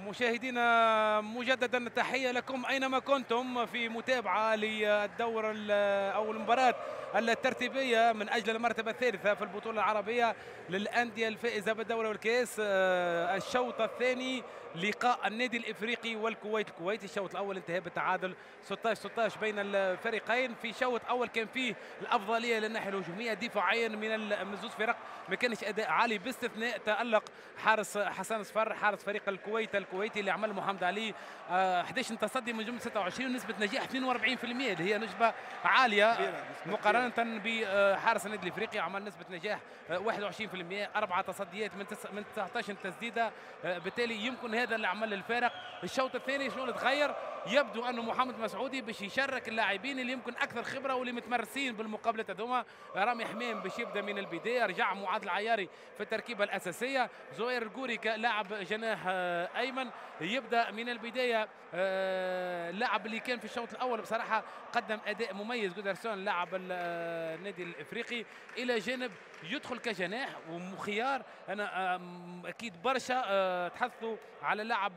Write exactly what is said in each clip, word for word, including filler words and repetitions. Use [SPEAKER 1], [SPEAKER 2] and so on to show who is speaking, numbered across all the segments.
[SPEAKER 1] مشاهدينا مجددا تحية لكم أينما كنتم في متابعة للدور أو المباراة الترتيبية من أجل المرتبة الثالثة في البطولة العربية للأندية الفائزة بالدوري والكأس. الشوط الثاني لقاء النادي الإفريقي والكويت. الكويت الشوط الأول انتهى بالتعادل ستة عشر ستة عشر بين الفريقين. في شوط أول كان فيه الأفضلية للناحية الهجومية دفاعيا من زوج فرق، ما كانش أداء عالي باستثناء تألق حارس حسن صفر حارس فريق الكويت الكويتي اللي عمل محمد علي آه أحد عشر تصدي من جمله ستة وعشرين ونسبه نجاح اثنين وأربعين بالمئة اللي هي نسبه عاليه مقارنه بحارس النادي الافريقي عمل نسبه نجاح واحد وعشرين بالمئة، اربع تصديات من من تسعة عشر تسديده. آه بالتالي يمكن هذا اللي عمل الفارق. الشوط الثاني شنو اللي تغير؟ يبدو انه محمد مسعودي باش يشارك اللاعبين اللي يمكن اكثر خبره واللي متمرسين بالمقابلات هذوما. رامي حمام باش يبدا من البدايه، رجع معاذ العياري في التركيبه الاساسيه، زهير الجوري كلاعب جناح ايمن يبدا من البدايه. اللاعب اللي كان في الشوط الاول بصراحه قدم اداء مميز جودرسون لاعب النادي الافريقي، الى جانب يدخل كجناح ومخيار. انا اكيد برشا تحثوا على لاعب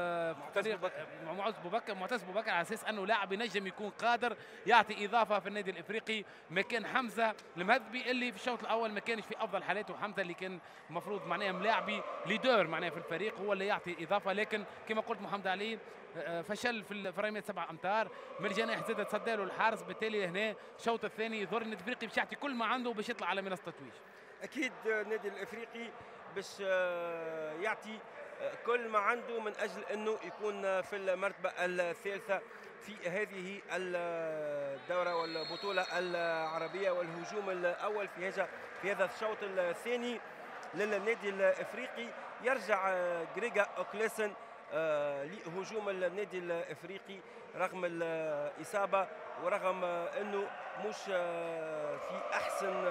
[SPEAKER 1] معتز بوبكر معتز بوبكر على اساس انه لاعب ينجم يكون قادر يعطي اضافه في النادي الافريقي مكان حمزه المهذبي اللي في الشوط الاول ما كانش في افضل حالاته. حمزه اللي كان المفروض معناه ملاعبي ليدر معناه في الفريق هو اللي يعطي اضافه، لكن كما قلت محمد علي فشل في الفريمات سبع امتار من الجناح زاد تصدى له الحارس. بالتالي هنا الشوط الثاني يظهر النادي الافريقي باش يعطي كل ما عنده باش يطلع على منصه التتويج.
[SPEAKER 2] اكيد النادي الافريقي باش يعطي كل ما عنده من اجل انه يكون في المرتبه الثالثه في هذه الدوره والبطوله العربيه. والهجوم الاول في هذا في هذا الشوط الثاني للنادي الافريقي يرجع غريغا اوكليسن لهجوم النادي الافريقي رغم الاصابه ورغم انه مش في احسن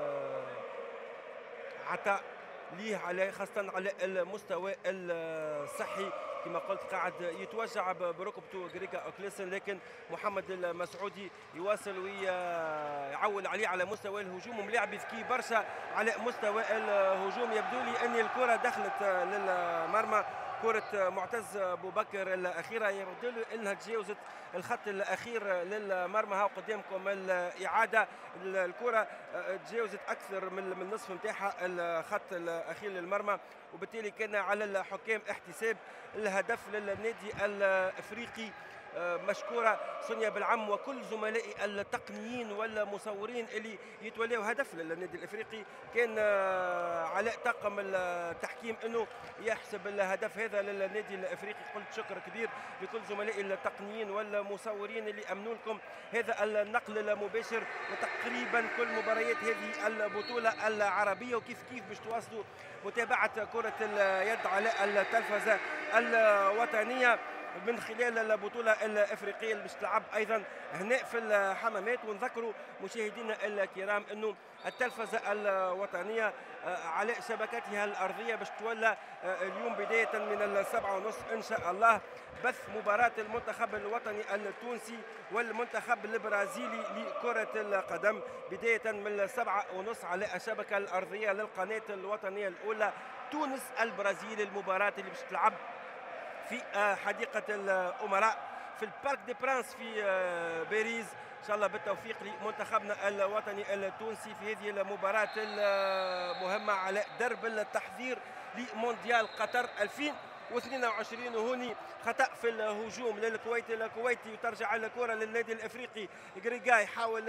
[SPEAKER 2] عطاء ليه على خاصه على المستوى الصحي. كما قلت قاعد يتوجع بركبته غريغا اوكليسن، لكن محمد المسعودي يواصل ويعول عليه على مستوى الهجوم وملاعب ذكي برشا على مستوى الهجوم. يبدو لي ان الكره دخلت للمرمى، كرة معتز بوبكر الأخيرة يبدو لي أنها تجاوزت الخط الأخير للمرمى. ها قدامكم الإعادة، الكرة تجاوزت أكثر من من نصف نتاعها الخط الأخير للمرمى، وبالتالي كان على الحكام احتساب الهدف للنادي الأفريقي. مشكورة سونيا بالعم وكل زملائي التقنيين والمصورين اللي يتولوا هدف للنادي الافريقي. كان علاء طاقم التحكيم انه يحسب الهدف هذا للنادي الافريقي. قلت شكر كبير لكل زملائي التقنيين والمصورين اللي امنوا لكم هذا النقل المباشر وتقريبا كل مباريات هذه البطولة العربية، وكيف كيف باش تواصلوا متابعة كرة اليد على التلفزة الوطنية من خلال البطولة الافريقيه اللي باش تلعب ايضا هنا في الحمامات. ونذكروا مشاهدينا الكرام انه التلفزه الوطنيه على شبكتها الارضيه باش تولى اليوم بدايه من السبعة ونص ان شاء الله بث مباراه المنتخب الوطني التونسي والمنتخب البرازيلي لكره القدم بدايه من السبعة ونص على الشبكه الارضيه للقناه الوطنيه الاولى. تونس البرازيل، المباراه اللي باش تلعب في حديقة الأمراء في البارك دي برانس في باريس. إن شاء الله بالتوفيق لمنتخبنا الوطني التونسي في هذه المباراة المهمة على درب التحضير لمونديال قطر ألفين واثنين وعشرين. وهوني خطأ في الهجوم للكويت الكويتي وترجع الكرة للنادي الأفريقي. غريغا يحاول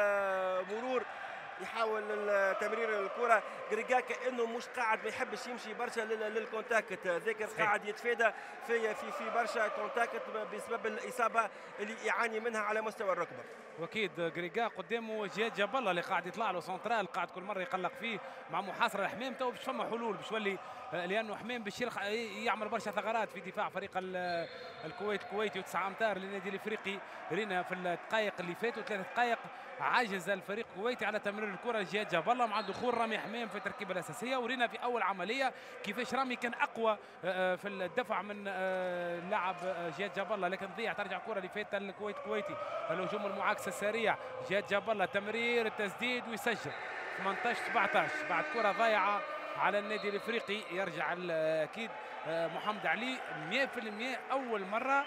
[SPEAKER 2] المرور يحاول تمرير الكره. غريغا كانه مش قاعد ما يحبش يمشي برشا للكونتاكت، ذاكر قاعد يتفادى في في في برشا كونتاكت بسبب الاصابه اللي يعاني منها على مستوى الركبه.
[SPEAKER 1] واكيد غريغا قدامه جهاد جاب الله اللي قاعد يطلع له سنترال قاعد كل مره يقلق فيه مع محاصره الحمام. تو باش فما حلول باش يولي، لانه حمام باش يعمل برشا ثغرات في دفاع فريق الكويت كويتي وتسعة امتار للنادي الافريقي. رينا في الدقائق اللي فاتوا ثلاث دقائق عاجز الفريق الكويتي على تمرير الكره. جهاد جاب الله مع دخول رامي حمام في التركيبه الاساسيه، ورينا في اول عمليه كيفاش رامي كان اقوى في الدفع من لاعب جهاد جاب الله، لكن ضيع ترجع كره اللي فاتت الكويت كويتي. الهجوم المعاكس السريع جهاد جاب الله تمرير التسديد ويسجل ثمانية عشر سبعة عشر بعد كره ضايعه على النادي الافريقي. يرجع اكيد محمد علي مئة بالمئة اول مره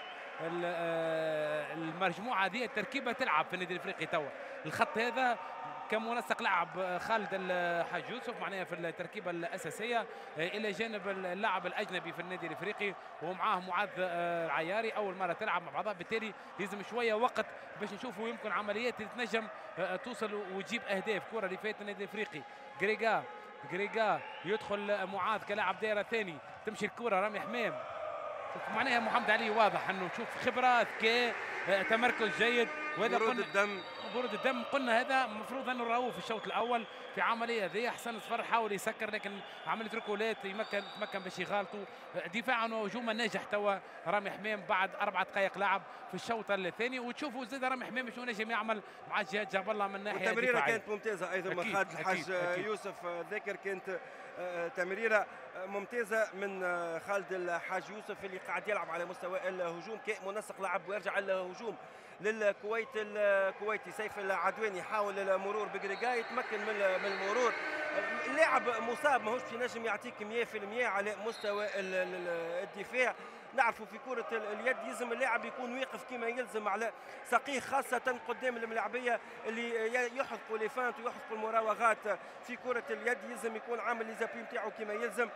[SPEAKER 1] المجموعه هذه التركيبه تلعب في النادي الافريقي توا. الخط هذا كمنسق لعب خالد الحاج يوسف معناها في التركيبه الاساسيه الى جانب اللاعب الاجنبي في النادي الافريقي ومعاه معاذ العياري اول مره تلعب مع بعضها، بالتالي لازم شويه وقت باش نشوفوا يمكن عمليات تنجم توصل وتجيب اهداف. كره اللي فاتت النادي الافريقي غريغا غريغا يدخل معاذ كلاعب دائره ثاني، تمشي الكره رامي حمام. معناها محمد علي واضح انه شوف خبره ذكاء تمركز جيد
[SPEAKER 2] وهذا برود الدم
[SPEAKER 1] برود الدم. قلنا هذا المفروض انه راهو في الشوط الاول في عمليه هذه. حسن صفر حاول يسكر لكن عمليه ركولات يمكن تمكن باش يغالطوا دفاعا وهجوما ناجح توا رامي حمام بعد اربع دقائق لعب في الشوط الثاني. وتشوفوا زاد رامي حمام شنو نجم يعمل مع جهاد جاب الله من ناحيه
[SPEAKER 2] التمريره كانت ممتازه ايضا من خالد الحاج يوسف ذاكر. كانت تمريره ممتازه من خالد الحاج يوسف اللي قاعد يلعب على مستوى الهجوم كمنسق لعب ويرجع الهجوم للكويت. الكويتي سيف العدواني يحاول المرور بغريغا يتمكن من من المرور. اللاعب مصاب ماهوش ينجم يعطيك مئة بالمئة على مستوى الدفاع. نعرفوا في كرة اليد يلزم اللاعب يكون واقف كما يلزم على ساقيه خاصة قدام الملاعبية اللي يحققوا لي فانت ويحققوا المراوغات في كرة اليد. يلزم يكون عامل لي زابي نتاعو كما يلزم.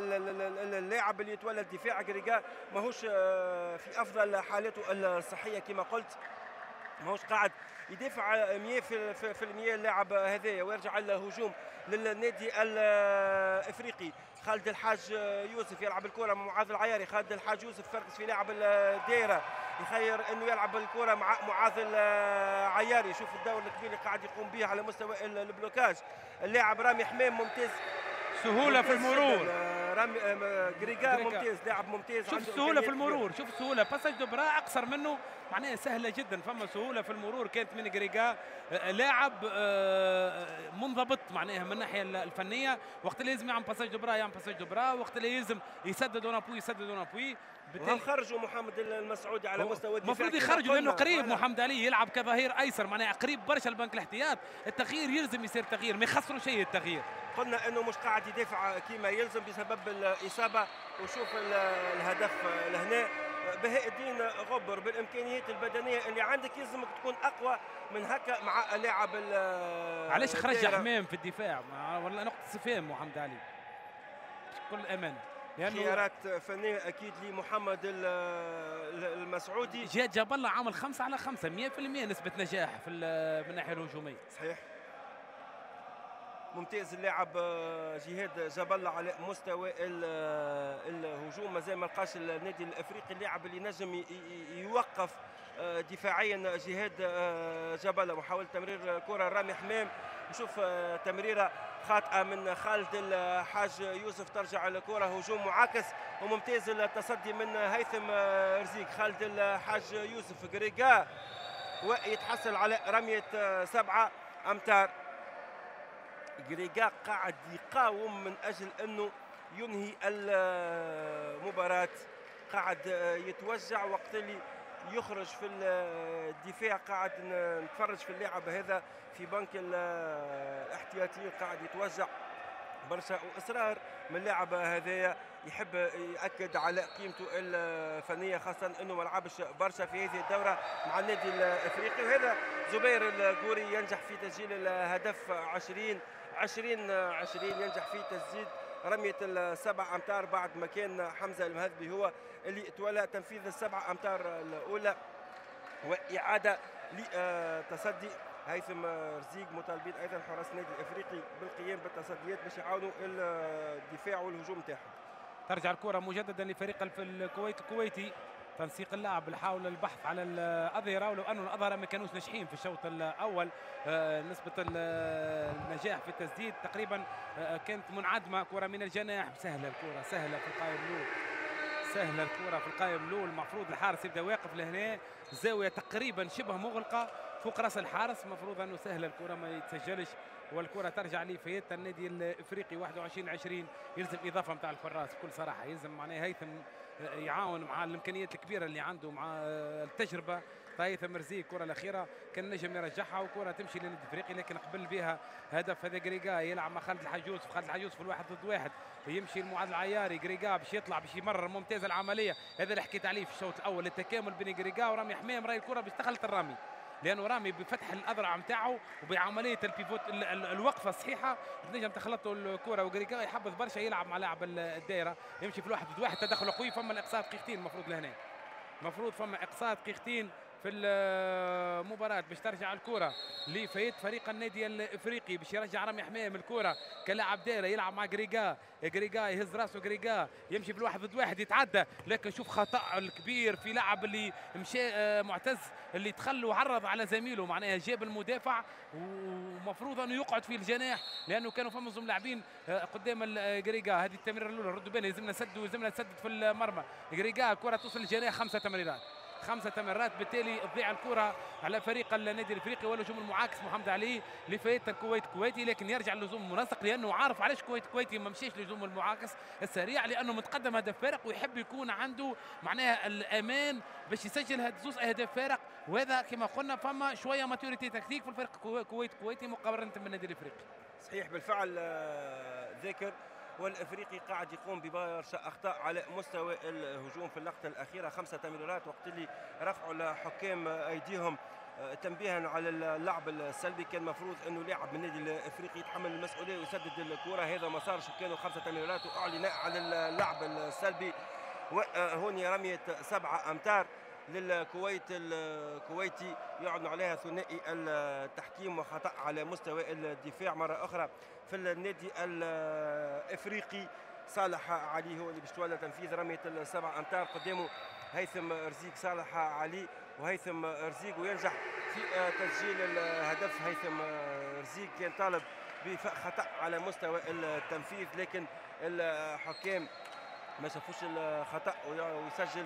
[SPEAKER 2] اللاعب اللي يتولى الدفاع غريغا ماهوش في أفضل حالاته الصحية كما قلت، ماهوش قاعد يدافع مئة بالمئة اللاعب هذايا. ويرجع الهجوم للنادي الافريقي. خالد الحاج يوسف يلعب الكره مع معاذ العياري. خالد الحاج يوسف فرقس في لاعب الدائره، يخير انه يلعب الكره مع معاذ العياري. شوف الدور الكبير اللي قاعد يقوم به على مستوى البلوكاج. اللاعب رامي حمام ممتاز،
[SPEAKER 1] سهوله في المرور.
[SPEAKER 2] رامي غريغا ممتاز، لاعب ممتاز.
[SPEAKER 1] شوف السهوله في المرور، شوف السهوله باساج دوبرا اقصر منه معناها سهله جدا. فما سهوله في المرور كانت من غريغا. لاعب منضبط معناها من الناحيه الفنيه. وقت اللي لازم يعمل باساج دوبرا يعمل باساج دوبرا، وقت اللي يلزم يسدد ونابوي يسدد ونابوي.
[SPEAKER 2] بالتالي خرجوا محمد المسعودي على مستوى الدفاع.
[SPEAKER 1] المفروض يخرجوا لانه قريب محمد علي يلعب كظهير ايسر معناها قريب برشا البنك الاحتياط. التغيير يلزم يصير تغيير، ما يخسروا شيء التغيير.
[SPEAKER 2] قلنا انه مش قاعد يدافع كما يلزم بسبب الاصابه. وشوف الهدف لهنا. بهاء الدين غبر بالامكانيات البدنيه اللي عندك يلزمك تكون اقوى من هكا مع لاعب.
[SPEAKER 1] علاش خرج حمام في الدفاع ولا نقطه استفهام محمد علي بكل امانه؟
[SPEAKER 2] لأنه خيارات فنيه اكيد لمحمد المسعودي.
[SPEAKER 1] جهاد جاب الله عامل خمسة على خمسة مئة بالمئة نسبه نجاح في من الناحيه الهجوميه.
[SPEAKER 2] صحيح ممتاز اللاعب جهاد جاب الله على مستوى الهجوم. مازال ما لقاش النادي الافريقي اللاعب اللي نجم يوقف دفاعيا جهاد جاب الله. محاوله تمرير كره رامي حمام. نشوف تمريره خاطئه من خالد الحاج يوسف ترجع الكره هجوم معاكس وممتاز التصدي من هيثم رزيق. خالد الحاج يوسف غريغا ويتحصل على رميه سبعه امتار. غريغا قاعد يقاوم من اجل انه ينهي المباراه، قاعد يتوجع وقت اللي يخرج في الدفاع. قاعد نتفرج في اللاعب هذا في بنك الاحتياطيين قاعد يتوجع برشا واصرار من اللاعب هذايا. يحب ياكد على قيمته الفنيه خاصه انه ما لعبش برشا في هذه الدوره مع النادي الافريقي. وهذا زبير الغوري ينجح في تسجيل الهدف عشرين عشرين عشرين، ينجح في تسجيل رميه السبع امتار بعد ما كان حمزه المهذبي هو اللي تولى تنفيذ السبع امتار الاولى. واعاده لتصدي هيثم رزيق. مطالبين ايضا حراس النادي الافريقي بالقيام بالتصديات باش يعاونوا الدفاع والهجوم تاعهم.
[SPEAKER 1] ترجع الكره مجددا لفريق في الكويت الكويتي. تنسيق اللعب بحاول البحث على الاظهره، ولو انه الاظهره ما كانوش ناجحين في الشوط الاول. آه نسبه النجاح في التسديد تقريبا آه كانت منعدمه. كره من الجناح سهله، الكره سهله في القائم الاول، سهله الكره في القائم الاول. المفروض الحارس يبدا واقف لهنا، زاويه تقريبا شبه مغلقه فوق راس الحارس. المفروض انه سهله الكره ما يتسجلش، والكره ترجع لفيت النادي الافريقي واحد وعشرين عشرين. يلزم اضافه نتاع الحراس بكل صراحه، يلزم معناها هيثم يعاون مع الامكانيات الكبيره اللي عنده مع التجربه هيثم مرزي الكره الاخيره كان نجم يرجعها وكره تمشي للنادي الافريقي، لكن قبل بها هدف هذا غريغا يلعب مع خالد الحجوز، خالد الحجوز في الواحد ضد واحد يمشي المعاذ العياري، غريغا باش يطلع باش يمرر ممتازه العمليه، هذا اللي حكيت عليه في الشوط الاول، التكامل بين غريغا ورامي حمام، راي الكره باش دخلت الرامي، لانه رامي بفتح الاذرع نتاعو وبعمليه البيفوت الوقفه الصحيحه تنجم تخلطوا الكره، وغريغا يحبذ برشا يلعب مع لاعب الدائره، يمشي في الواحد ضد واحد، تدخل قوي، فما الاقصاء دقيقتين المفروض لهنا، المفروض فما اقصاء دقيقتين في المباراة باش ترجع الكرة لفايت فريق النادي الافريقي، باش يرجع رامي حمام الكرة كلاعب دائرة يلعب مع غريغا، غريغا يهز راسه، غريغا يمشي في الواحد ضد واحد يتعدى، لكن شوف خطأ الكبير في لاعب اللي مشى معتز اللي دخل وعرض على زميله، معناها جاب المدافع ومفروض انه يقعد في الجناح لانه كانوا فما زوم لاعبين قدام غريغا. هذه التمريره الاولى ردوا بالنا، لازمنا نسدوا لازمنا نسدد في المرمى، غريغا الكرة توصل للجناح، خمسة تمريرات خمسة تمريرات، بالتالي تضيع الكرة على فريق النادي الافريقي والهجوم المعاكس محمد علي لفايت الكويت كويتي، لكن يرجع اللزوم المنسق لانه عارف علاش كويت كويتي ما مشيش للهجوم المعاكس السريع، لانه متقدم هدف فارق ويحب يكون عنده معناها الامان باش يسجل هاد زوز اهداف فارق، وهذا كما قلنا فما شويه ماتوريتي تكتيك في الفريق كويت كويتي مقارنه بالنادي الافريقي.
[SPEAKER 2] صحيح بالفعل ذاكر، والافريقي قاعد يقوم ببرشا اخطاء على مستوى الهجوم في اللقطه الاخيره، خمسه تمريرات وقت اللي رفعوا الحكام ايديهم تنبيها على اللعب السلبي، كان المفروض انه لاعب من النادي الافريقي يتحمل المسؤوليه ويسدد الكره، هذا ما صارش، كانوا خمسه تمريرات واعلن على اللعب السلبي، وهوني رميه سبعه امتار للكويت الكويتي يعلن عليها ثنائي التحكيم وخطأ على مستوى الدفاع مرة أخرى في النادي الإفريقي. صالح علي هو اللي باش تولى تنفيذ رمية السبع أمتار، قدامه هيثم رزيق. صالح علي وهيثم رزيق وينجح في تسجيل الهدف. هيثم رزيق كان طالب بخطأ على مستوى التنفيذ، لكن الحكام ما شافوش الخطأ ويسجل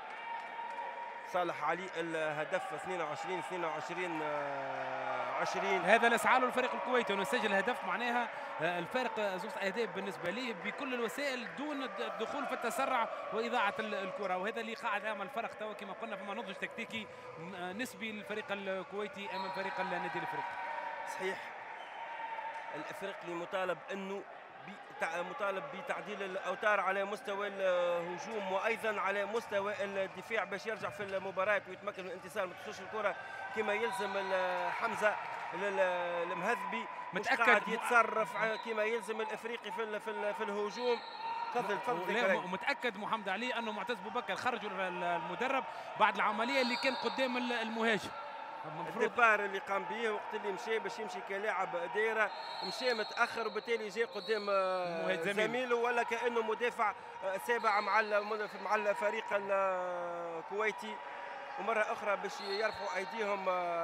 [SPEAKER 2] صالح علي الهدف اثنين وعشرين اثنين وعشرين عشرين.
[SPEAKER 1] هذا الاسعى له الفريق الكويتي انه يسجل هدف، معناها الفارق زوج اهداف بالنسبه ليه بكل الوسائل دون الدخول في التسرع واذاعه الكره، وهذا اللي قاعد يعمل الفرق توا كما قلنا، فما نضج تكتيكي نسبي للفريق الكويتي امام فريق النادي الافريقي.
[SPEAKER 2] صحيح الافريقي مطالب انه مطالب بتعديل الاوتار على مستوى الهجوم وايضا على مستوى الدفاع باش يرجع في المباراه ويتمكن من الانتصار، ما تخش الكره كما يلزم حمزه المهذبي، متاكد قاعد يتصرف كما يلزم الافريقي في في, في الهجوم. تفضل تفضل.
[SPEAKER 1] ومتاكد محمد علي انه معتز بوبكر خرجوا المدرب بعد العمليه اللي كان قدام المهاجم،
[SPEAKER 2] الدبار اللي قام به وقت اللي مشى باش يمشي كلاعب دايره مشى متاخر وبالتالي جاء قدام زميله ولا كانه مدافع سابع مع مع الفريق الكويتي، ومره اخرى باش يرفعوا ايديهم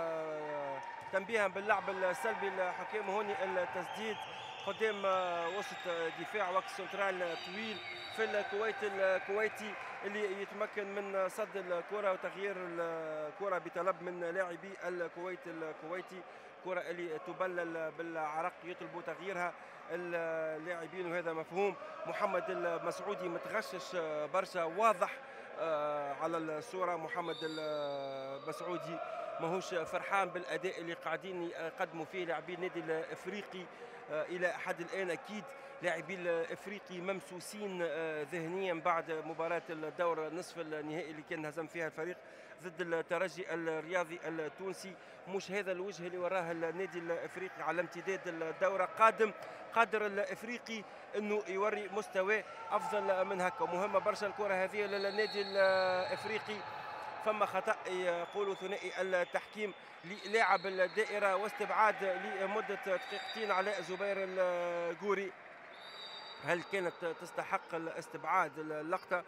[SPEAKER 2] تنبيها باللعب السلبي الحكام. هوني التسديد قدام وسط دفاع وقت سنترال طويل في الكويت الكويتي اللي يتمكن من صد الكره وتغيير الكره بطلب من لاعبي الكويت الكويتي، كره اللي تبلل بالعرق يطلبوا تغييرها اللاعبين وهذا مفهوم. محمد المسعودي متغشش برشا، واضح على الصوره محمد المسعودي ماهوش فرحان بالاداء اللي قاعدين يقدموا فيه لاعبي النادي الافريقي الى حد الان. اكيد لاعبي الافريقي ممسوسين ذهنيا بعد مباراه الدور نصف النهائي اللي كان هزم فيها الفريق ضد الترجي الرياضي التونسي. مش هذا الوجه اللي وراه النادي الافريقي على امتداد الدوره، قادم قادر الافريقي انه يوري مستوى افضل من هكا. مهمه برشا الكره هذه للنادي الافريقي. فما خطأ يقولوا ثنائي التحكيم للاعب الدائرة واستبعاد لمدة دقيقتين على زبير الجوري. هل كانت تستحق الاستبعاد اللقطة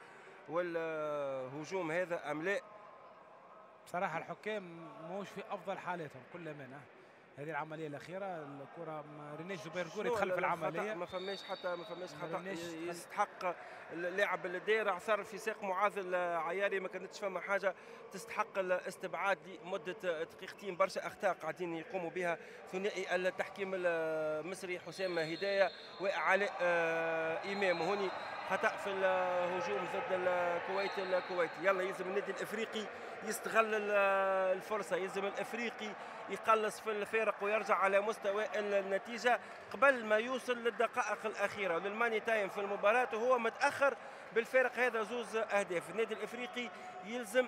[SPEAKER 2] والهجوم هذا أم لا؟
[SPEAKER 1] بصراحة الحكام موش في أفضل حالاتهم كل أمانة. هذه العمليه الاخيره الكره رينيش زبير الكوري دخل في العمليه،
[SPEAKER 2] ما فماش حتى ما فماش خطا يستحق اللاعب الداير اعثر في ساق معاذ العياري، ما كانتش فما حاجه تستحق الاستبعاد لمده دقيقتين. برشا اخطاء قاعدين يقوموا بها ثنائي التحكيم المصري حسام هدايه وعلاء امام. هوني خطأ في الهجوم ضد الكويت الكويتي. يلا يلزم النادي الافريقي يستغل الفرصه، يلزم الافريقي يقلص في الفارق ويرجع على مستوى النتيجه قبل ما يوصل للدقائق الاخيره وللماني تايم في المباراه وهو متاخر بالفارق هذا زوز اهداف. النادي الافريقي يلزم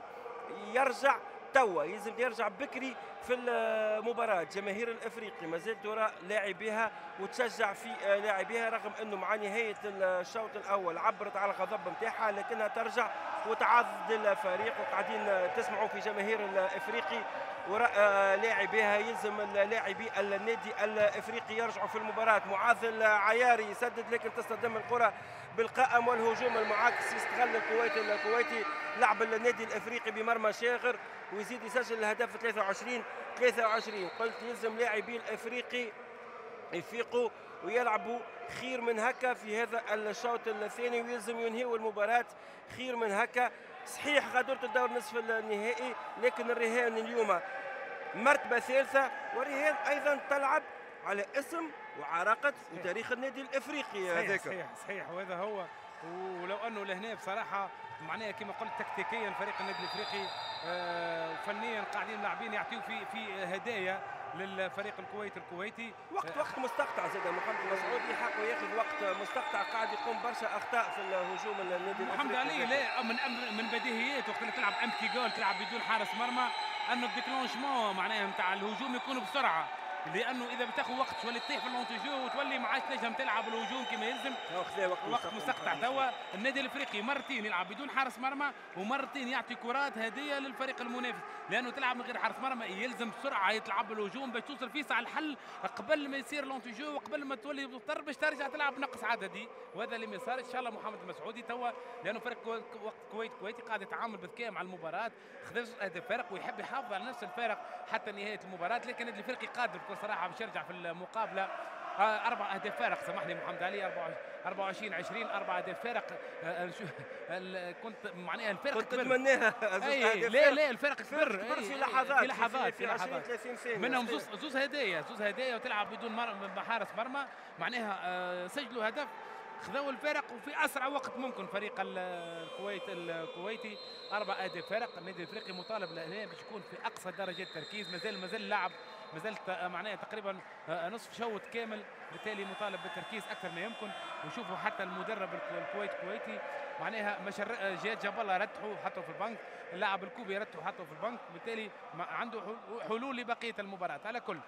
[SPEAKER 2] يرجع توا، يلزم يرجع بكري في المباراة. جماهير الافريقي ما زالت ترى لاعبيها وتشجع في لاعبيها رغم انه مع نهاية الشوط الاول عبرت على الغضب نتاعها، لكنها ترجع وتعضد الفريق. وقاعدين تسمعوا في جماهير الافريقي وراء لاعبيها. يلزم لاعبي النادي الافريقي يرجعوا في المباراة. معاذ العياري يسدد لكن تصطدم الكرة بالقائم والهجوم المعاكس. يستغل الكويت الكويتي لعب النادي الافريقي بمرمى شاغر ويزيد يسجل الهدف ثلاثة وعشرين ثلاثة وعشرين. قلت يلزم لاعبي الافريقي يفيقوا ويلعبوا خير من هكا في هذا الشوط الثاني ويلزم ينهيوا المباراة خير من هكا. صحيح غادرة الدور نصف النهائي لكن الرهان اليوم مرتبة ثالثة، ورهان أيضا تلعب على اسم وعراقة وتاريخ النادي الافريقي هذاك.
[SPEAKER 1] صحيح صحيح وهذا هو. ولو انه لهنا بصراحه معناها كما قلت تكتيكيا فريق النادي الافريقي آه وفنيا قاعدين لاعبين يعطيو في في هدايا للفريق الكويت الكويتي.
[SPEAKER 2] وقت وقت مستقطع زاد محمد مسعودي حقه ياخذ وقت مستقطع، قاعد يقوم برشا اخطاء في الهجوم النادي الافريقي.
[SPEAKER 1] محمد علي لا من من بديهيات وقت اللي تلعب امتي جول تلعب بدون حارس مرمى انه الديكلونشمون معناها نتاع الهجوم يكون بسرعه، لانه اذا بتاخذ وقت شويه تطيح في اللونتيجو وتولي ما عادش تنجم تلعب الهجوم كما يلزم.
[SPEAKER 2] وقت,
[SPEAKER 1] وقت مستقطع توا النادي الافريقي مرتين يلعب بدون حارس مرمى ومرتين يعطي كرات هديه للفريق المنافس، لانه تلعب من غير حارس مرمى يلزم بسرعه يتلعب الهجوم باش توصل فيه على الحل قبل ما يصير لونتيجو وقبل ما تولي مضطر باش ترجع تلعب نقص عددي، وهذا اللي ما صار. ان شاء الله محمد المسعودي توا لانه فريق وقت كويت كويتي قاعد يتعامل بذكاء مع المباراه، خذ هذا الفارق ويحب يحافظ على نفس الفارق حتى نهايه المباراه، لكن النادي الافريقي قادر بكل صراحه باش يرجع في المقابله. آه اربع اهداف فارق، سامحني محمد علي، أربعة وعشرين عشرين اربع اهداف فارق. آه كنت معناها الفرق
[SPEAKER 2] كنت تتمناها.
[SPEAKER 1] لا لا الفرق كبر
[SPEAKER 2] كبر في لحظات
[SPEAKER 1] في لحظات
[SPEAKER 2] في عشرين ثلاثين ثانيه
[SPEAKER 1] منهم زوز زوز هدايا زوز هدايا وتلعب بدون حارس مرمى، معناها آه سجلوا هدف خذوا الفرق وفي اسرع وقت ممكن. فريق الكويت الكويتي اربع اهداف فارق. النادي الافريقي مطالب لهنا باش يكون في اقصى درجه تركيز، مازال مازال اللاعب مازالت معناها تقريبا نصف شوط كامل، بالتالي مطالب بالتركيز اكثر ما يمكن. وشوفوا حتى المدرب الكويت الكويتي معناها مشر جهاد جاب الله رتحوا حطوا في البنك، اللاعب الكوبي رتحوا حطوا في البنك، بالتالي عنده حلول لبقيه المباراه. على كل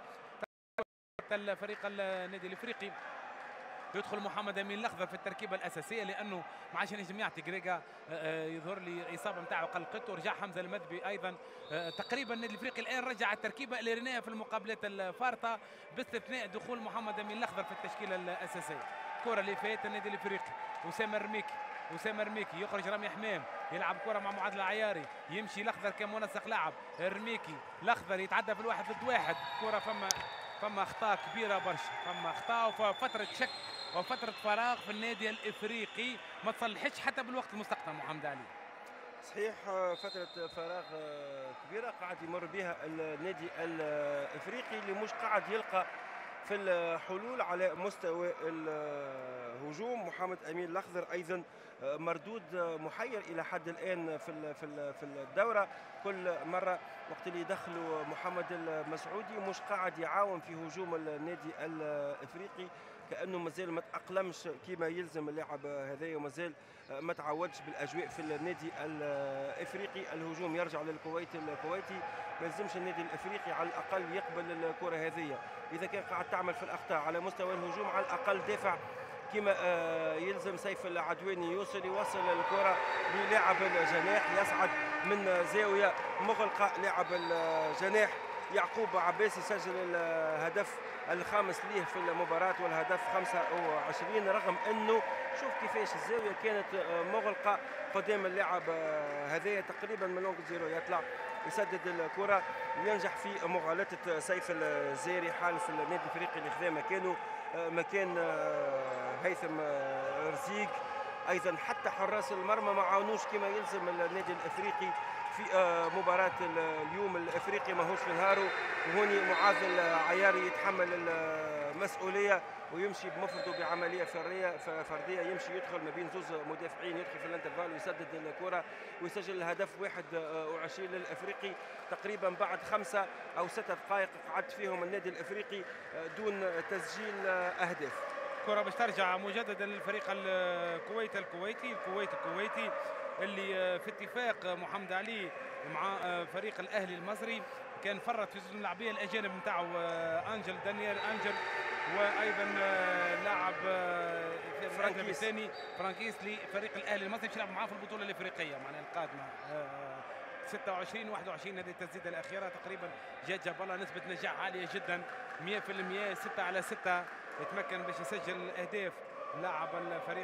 [SPEAKER 1] الفريق النادي الافريقي يدخل محمد امين الاخضر في التركيبه الاساسيه لانه ما عادش ينجم يعطي جريجا. يظهر لي الاصابه نتاعو قلقته، ورجع حمزه المدبي ايضا. تقريبا النادي الافريقي الان رجع التركيبه اللي رناها في المقابلات الفارطه باستثناء دخول محمد امين الاخضر في التشكيله الاساسيه. الكره اللي فات النادي الافريقي اسامه الرميكي اسامه الرميكي يخرج رامي حمام يلعب كره مع معاذ العياري، يمشي الاخضر كمنسق لعب الرميكي الاخضر يتعدى في الواحد ضد واحد. كره فما فما اخطاء كبيره برشا، فما اخطاء وفتره شك وفتره فراغ في النادي الافريقي ما تصلحتش حتى بالوقت المستقطع. محمد علي
[SPEAKER 2] صحيح فتره فراغ كبيره قاعد يمر بها النادي الافريقي اللي مش قاعد يلقى في الحلول على مستوى الهجوم. محمد امين الاخضر ايضا مردود محير الى حد الان في في الدوره، كل مره وقت اللي يدخلوا محمد المسعودي مش قاعد يعاون في هجوم النادي الافريقي، كانه مازال ما تاقلمش كما يلزم اللاعب هذايا ومازال ما تعودش بالاجواء في النادي الافريقي. الهجوم يرجع للكويت الكويتي، ما يلزمش النادي الافريقي على الاقل يقبل الكره هذه. اذا كان قاعد تعمل في الاخطاء على مستوى الهجوم على الاقل دافع كما يلزم. سيف العدواني يوصل يوصل الكره للاعب الجناح، يصعد من زاويه مغلقه لاعب الجناح يعقوب عباس يسجل الهدف الخامس ليه في المباراة والهدف خمسة وعشرين، رغم انه شوف كيفاش الزاوية كانت مغلقة قدام اللاعب هذايا تقريبا من لونج زيرو يطلع يسدد الكرة وينجح في مغالطة سيف الزاري حارس النادي الافريقي اللي خذا مكانه مكان هيثم رزيق. ايضا حتى حراس المرمى ما عاونوش كما يلزم النادي الافريقي في مباراة اليوم. الافريقي ماهوش في نهاره، وهوني معاذ العياري يتحمل مسؤوليه ويمشي بمفرده بعمليه فريه فرديه، يمشي يدخل ما بين زوز مدافعين، يدخل في الانترفال ويسدد الكره ويسجل الهدف واحد وعشرين للافريقي تقريبا بعد خمسه او سته دقائق قعد فيهم النادي الافريقي دون تسجيل اهداف.
[SPEAKER 1] كره باش ترجع مجددا للفريق الكويت الكويتي الكويت الكويتي اللي في اتفاق محمد علي مع فريق الاهلي المصري كان فرط في زوج اللاعبيه الاجانب نتاعو انجل دانيال انجل وايضا لاعب فرانكيس الثاني فرانكيس لفريق الاهلي المصري باش يلعب معاه في البطوله الافريقيه معناها القادمه ستة وعشرين واحد وعشرين. هذه التسديده الاخيره تقريبا جات جاب الله نسبه نجاح عاليه جدا مئة بالمئة ستة على ستة يتمكن باش يسجل الاهداف لاعب الفريق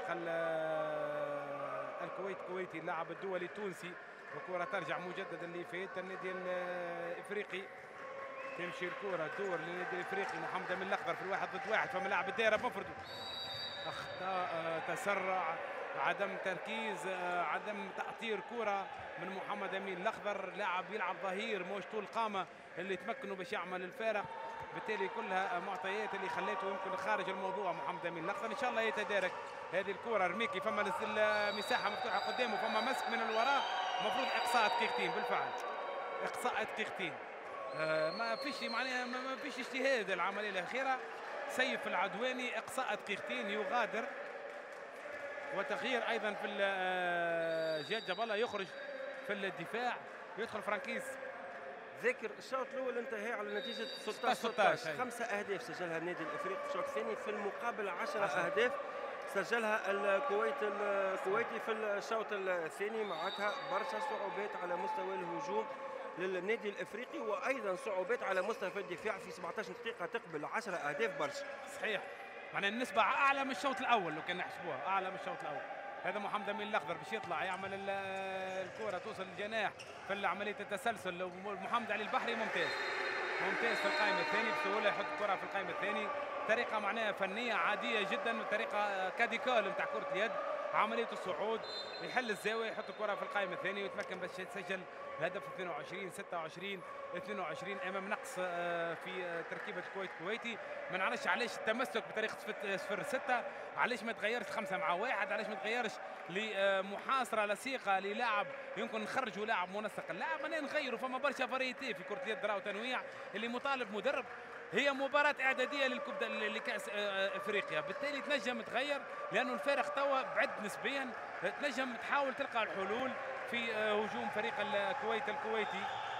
[SPEAKER 1] الكويت الكويتي اللاعب الدولي التونسي. وكرة ترجع مجددا لفايت النادي الافريقي تمشي الكرة دور للنادي الافريقي محمد امين الاخضر في الواحد ضد واحد فما لاعب الدائره بمفرده اخطاء تسرع عدم تركيز عدم تأطير كرة من محمد امين الاخضر لاعب يلعب ظهير موش طول قامه اللي تمكنوا باش يعمل الفارق بالتالي كلها معطيات اللي خليته يمكن خارج الموضوع محمد امين الاخضر ان شاء الله يتدارك هذه الكرة. رميكي فما المساحه مفتوحه قدامه فما مسك من الوراء المفروض اقصاء دقيقتين بالفعل اقصاء دقيقتين آه ما فيش معناها ما فيش اجتهاد العمليه الاخيره. سيف العدواني اقصاء دقيقتين يغادر وتغيير ايضا في جهاد جاب الله يخرج في الدفاع يدخل فرانكيس.
[SPEAKER 2] ذاكر الشوط الاول انتهى على نتيجه ستة عشر ستة عشر خمسه اهداف سجلها النادي الافريقي في الشوط الثاني في المقابل عشرة اهداف سجلها الكويت الكويتي في الشوط الثاني. معناتها برشا صعوبات على مستوى الهجوم للنادي الافريقي وايضا صعوبات على مستوى الدفاع في سبعة عشر دقيقه تقبل عشرة اهداف برشا.
[SPEAKER 1] صحيح معناها النسبه اعلى من الشوط الاول لو كان نحسبوها اعلى من الشوط الاول. هذا محمد امين الاخضر باش يطلع يعمل الكره توصل للجناح في عمليه التسلسل. محمد علي البحري ممتاز ممتاز في القائمه الثانيه بسهوله يحط الكره في القائمه الثانيه طريقه معناها فنيه عاديه جدا طريقه كاديكال نتاع كره اليد عمليه الصعود يحل الزاويه يحط الكره في القائمه الثانيه ويتمكن باش يسجل الهدف اثنين وعشرين ستة وعشرين اثنين وعشرين امام نقص في تركيبه الكويت الكويتي. ما نعرفش علاش التمسك بطريقه صفر ستة علاش ما تغيرش خمسة مع واحد علاش ما تغيرش لمحاصره لصيقه للاعب يمكن نخرجوا لاعب منسق اللاعب انا نغيروا فما برشا فاريتي في كره اليد راهو تنويع اللي مطالب مدرب. هي مباراة إعدادية للكوب لكأس إفريقيا بالتالي تنجم تغير لأنه الفارق توا بعد نسبيا تنجم تحاول تلقى الحلول في هجوم فريق الكويت الكويتي.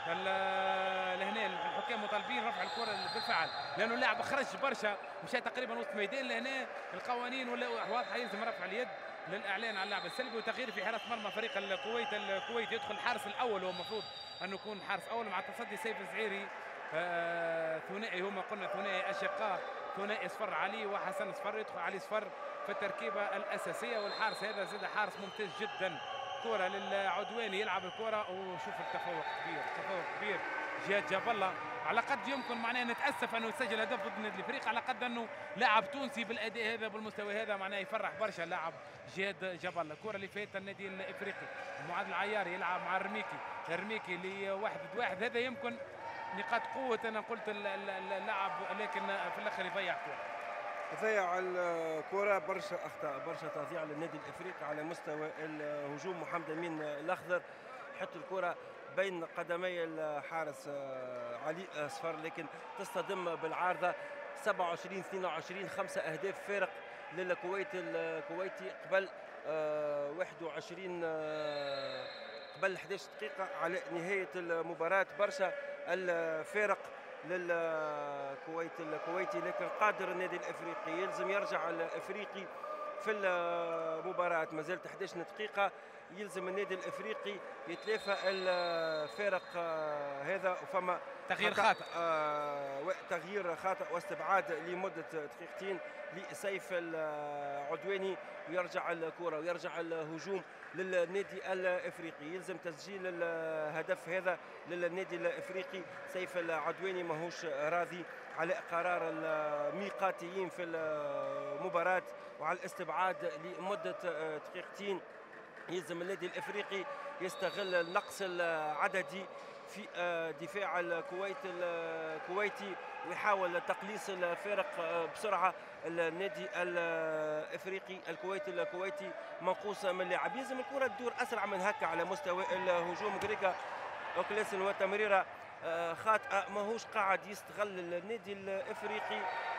[SPEAKER 1] لهنا الحكام مطالبين رفع الكرة بالفعل لأنه اللاعب خرج برشا مشى تقريبا وسط ميدان لهنا القوانين ولا واضحة يلزم رفع اليد للإعلان عن اللاعب السلبي وتغيير في حراسة مرمى فريق الكويت الكويت يدخل الحارس الأول هو المفروض أنه يكون حارس أول مع تصدي سيف الزعيري. آه ثنائي هما قلنا ثنائي اشقاء ثنائي صفر علي وحسن صفر يدخل علي صفر في التركيبه الاساسيه والحارس هذا زاد حارس ممتاز جدا. كره للعدواني يلعب الكره وشوف التفوق كبير تفوق كبير جهاد جاب الله على قد يمكن معناه نتاسف انه يسجل هدف ضد النادي الافريقي على قد انه لاعب تونسي بالاداء هذا بالمستوى هذا معناه يفرح برشا لاعب جهاد جاب الله. الكره اللي فاتت النادي الافريقي معاذ العياري يلعب مع الرميكي الرميكي لواحد ضد واحد هذا يمكن نقاط قوة أنا قلت اللاعب لكن في الآخر يضيع كرة
[SPEAKER 2] يضيع الكرة برشا أخطاء برشا تضييع للنادي الإفريقي على مستوى الهجوم. محمد أمين الأخضر يحط الكرة بين قدمي الحارس علي صفر لكن تصطدم بالعارضة. سبعة وعشرين اثنين وعشرين خمسة أهداف فارق للكويت الكويتي قبل واحد وعشرين قبل أحد عشر دقيقة على نهاية المباراة. برشا الفارق للكويت الكويتي لكن قادر النادي الافريقي يلزم يرجع الافريقي في المباراة ما زالت أحد عشر دقيقة يلزم النادي الافريقي يتلافى الفارق هذا وفما
[SPEAKER 1] تغيير خاطئ
[SPEAKER 2] آه تغيير خاطئ واستبعاد لمدة دقيقتين لسيف العدواني ويرجع الكرة ويرجع الهجوم للنادي الافريقي. يلزم تسجيل الهدف هذا للنادي الافريقي. سيف العدواني ماهوش راضي على قرار الميقاتيين في المباراة وعلى الاستبعاد لمدة دقيقتين يلزم النادي الافريقي يستغل النقص العددي في دفاع الكويت الكويتي ويحاول تقليص الفارق بسرعه. النادي الافريقي الكويت الكويتي منقوص من لاعب، يلزم الكره تدور اسرع من هكا على مستوى الهجوم. غريغا اوكليسن وتمريره خاطئه، ماهوش قاعد يستغل النادي الافريقي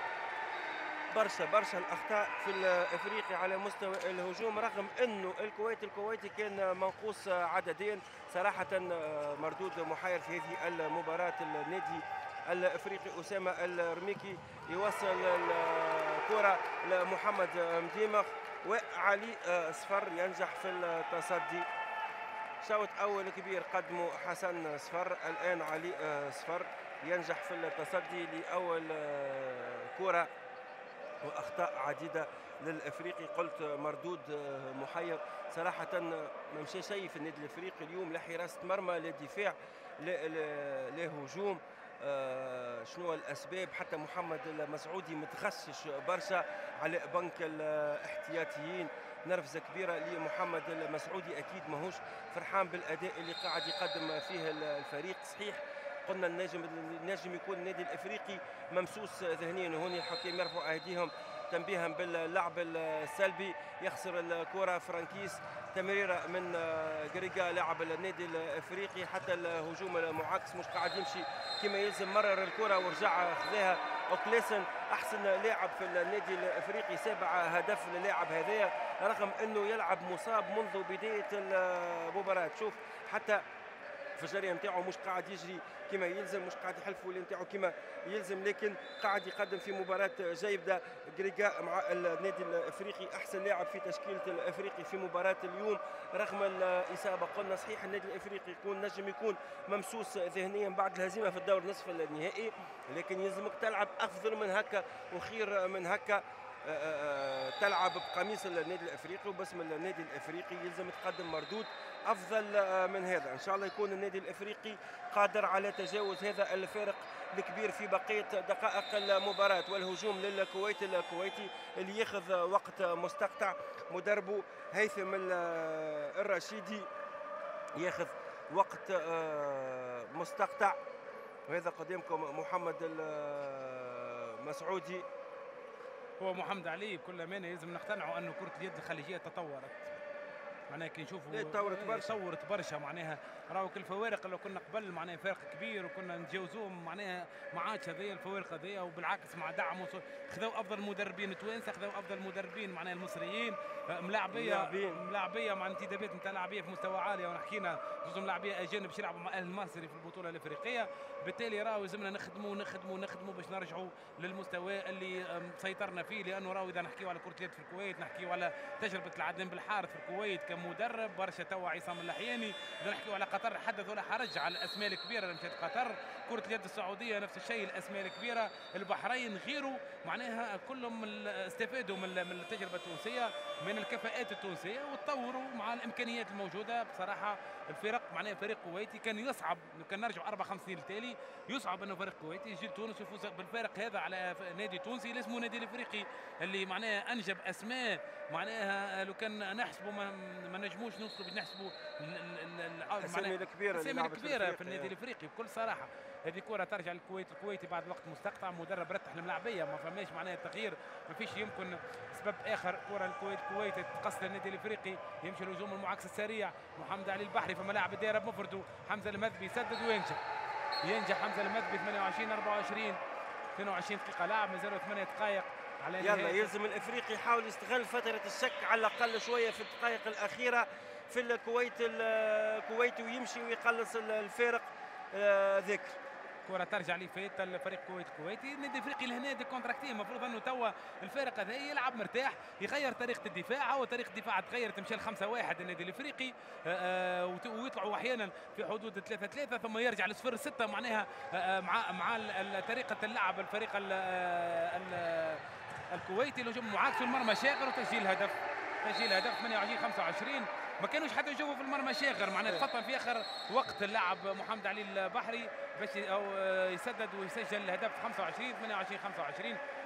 [SPEAKER 2] برشا برشا الاخطاء في الافريقي على مستوى الهجوم، رغم انه الكويت الكويتي كان منقوص عدديا. صراحه مردود محير في هذه المباراه. النادي الافريقي اسامه الرميكي يوصل الكره لمحمد مديمخ وعلي صفر ينجح في التصدي. شوط اول كبير قدمه حسن صفر، الان علي صفر ينجح في التصدي لاول كره. واخطاء عديده للافريقي، قلت مردود محير صراحه. ما مشى شيء في النادي الافريقي اليوم، لا حراسه مرمى لا دفاع لا هجوم. آه شنو الاسباب؟ حتى محمد المسعودي متخشش برشا على بنك الاحتياطيين، نرفزه كبيره لمحمد المسعودي، اكيد ماهوش فرحان بالاداء اللي قاعد يقدم فيه الفريق. صحيح قلنا النجم النجم يكون النادي الافريقي ممسوس ذهنيا، وهون الحكام يرفعوا ايديهم تنبيها باللعب السلبي. يخسر الكره فرانكيس، تمريره من غريغا لاعب النادي الافريقي، حتى الهجوم المعاكس مش قاعد يمشي كما يلزم، مرر الكره ورجع خذاها اوكليسن. احسن لاعب في النادي الافريقي، سابع هدف للاعب هذايا رغم انه يلعب مصاب منذ بدايه المباراه. شوف حتى في الجريه نتاعو مش قاعد يجري كما يلزم، مش قاعد يحل الفولي نتاعو كما يلزم، لكن قاعد يقدم في مباراه جيده. غريغا مع النادي الافريقي احسن لاعب في تشكيله الافريقي في مباراه اليوم رغم الاصابه. قلنا صحيح النادي الافريقي يكون نجم يكون ممسوس ذهنيا بعد الهزيمه في الدور نصف النهائي، لكن يلزمك تلعب افضل من هكا وخير من هكا. تلعب بقميص النادي الافريقي وباسم النادي الافريقي، يلزم تقدم مردود افضل من هذا. ان شاء الله يكون النادي الافريقي قادر على تجاوز هذا الفارق الكبير في بقيه دقائق المباراه. والهجوم للكويت الكويتي اللي ياخذ وقت مستقطع، مدربه هيثم الرشيدي ياخذ وقت مستقطع. وهذا قدامكم محمد المسعودي.
[SPEAKER 1] هو محمد علي بكل امانه يلزم نقتنعوا انه كره اليد الخليجيه تطورت، معناها كي نشوفوا
[SPEAKER 2] تطورت برشا
[SPEAKER 1] تطورت برشا. معناها راهو كل الفوارق اللي كنا قبل معناها فرق كبير وكنا نتجاوزوهم، معناها ما عادش هذيا الفوارق هذيا، وبالعكس مع دعم خذوا افضل مدربين التوانسه، خذوا افضل مدربين معناها المصريين، ملاعبيه ملاعبيه مع انتدابات نتاع لاعبيه في مستوى عالي، ونحكينا زوج ملاعبيه اجانب باش يلعبوا مع اهل المصري في البطوله الافريقيه. بالتالي راهو لازمنا نخدموا نخدموا نخدموا باش نرجعوا للمستوى اللي سيطرنا فيه، لانه راهو اذا نحكيوا على كره اليد في الكويت نحكيوا على تجربه العدنان بالحارث في الكويت كمدرب برشا، توا عصام اللحياني. اذا نحكيوا على قطر حدث ولا حرج على الاسماء الكبيره اللي مشات قطر. كره اليد السعوديه نفس الشيء، الاسماء الكبيره، البحرين غيره، معناها كلهم استفادوا من التجربه التونسيه من الكفاءات التونسيه وتطوروا مع الامكانيات الموجوده. بصراحه الفرق معناها فريق كويتي كان يصعب لو كان نرجع اربع خمس سنين التالي، يصعب انه فريق كويتي يجي لتونس ويفوز بالفارق هذا على نادي تونسي اللي اسمه نادي الافريقي، اللي معناها انجب اسماء معناها لو كان نحسبوا ما, ما نجموش نوصلوا نحسبوا
[SPEAKER 2] الاسامي الكبيره
[SPEAKER 1] الاسامي الكبيره في النادي الافريقي بكل صراحه. هذه كره ترجع للكويت الكويتي بعد وقت مستقطع، مدرب رتح الملاعبيه، ما فماش معناها تغيير، ما فيش يمكن سبب اخر. كره الكويت الكويتي تقصد النادي الافريقي، يمشي الهجوم المعاكس السريع، محمد علي البحري في ملاعب الدائره بمفرده، حمزه المذبي يسدد وينجح ينجح حمزه المذبي ثمانية وعشرين أربعة وعشرين اثنين وعشرين دقيقه لاعب، مازالوا ثمانية دقائق على
[SPEAKER 2] يلا. يلزم الافريقي يحاول يستغل فتره الشك على الاقل شويه في الدقائق الاخيره في الكويت الكويتي ويمشي ويقلص الفارق ذكر.
[SPEAKER 1] كرة ترجع لفيت الفريق الكويت الكويتي. النادي الافريقي لهنا دي كونتراكتي، المفروض انه توا الفارق هذا يلعب مرتاح، يغير طريقه الدفاع، او طريقه الدفاع تغيرت مشى خمسة واحد النادي الافريقي، ويطلعوا احيانا في حدود ثلاثة ثلاثة ثم يرجع لصفر ستة، معناها مع مع طريقه اللعب الفريق ال ال الكويتي. الهجوم معاكس المرمى شاغر وتسجيل هدف تسجيل هدف ثمانية وعشرين خمسة وعشرين. ما كانوش حتى يشوفوا في المرمى شاغر، معناها تفطن في اخر وقت اللاعب محمد علي البحري باش او يسدد ويسجل الهدف خمسة وعشرين ثمانية وعشرين خمسة وعشرين.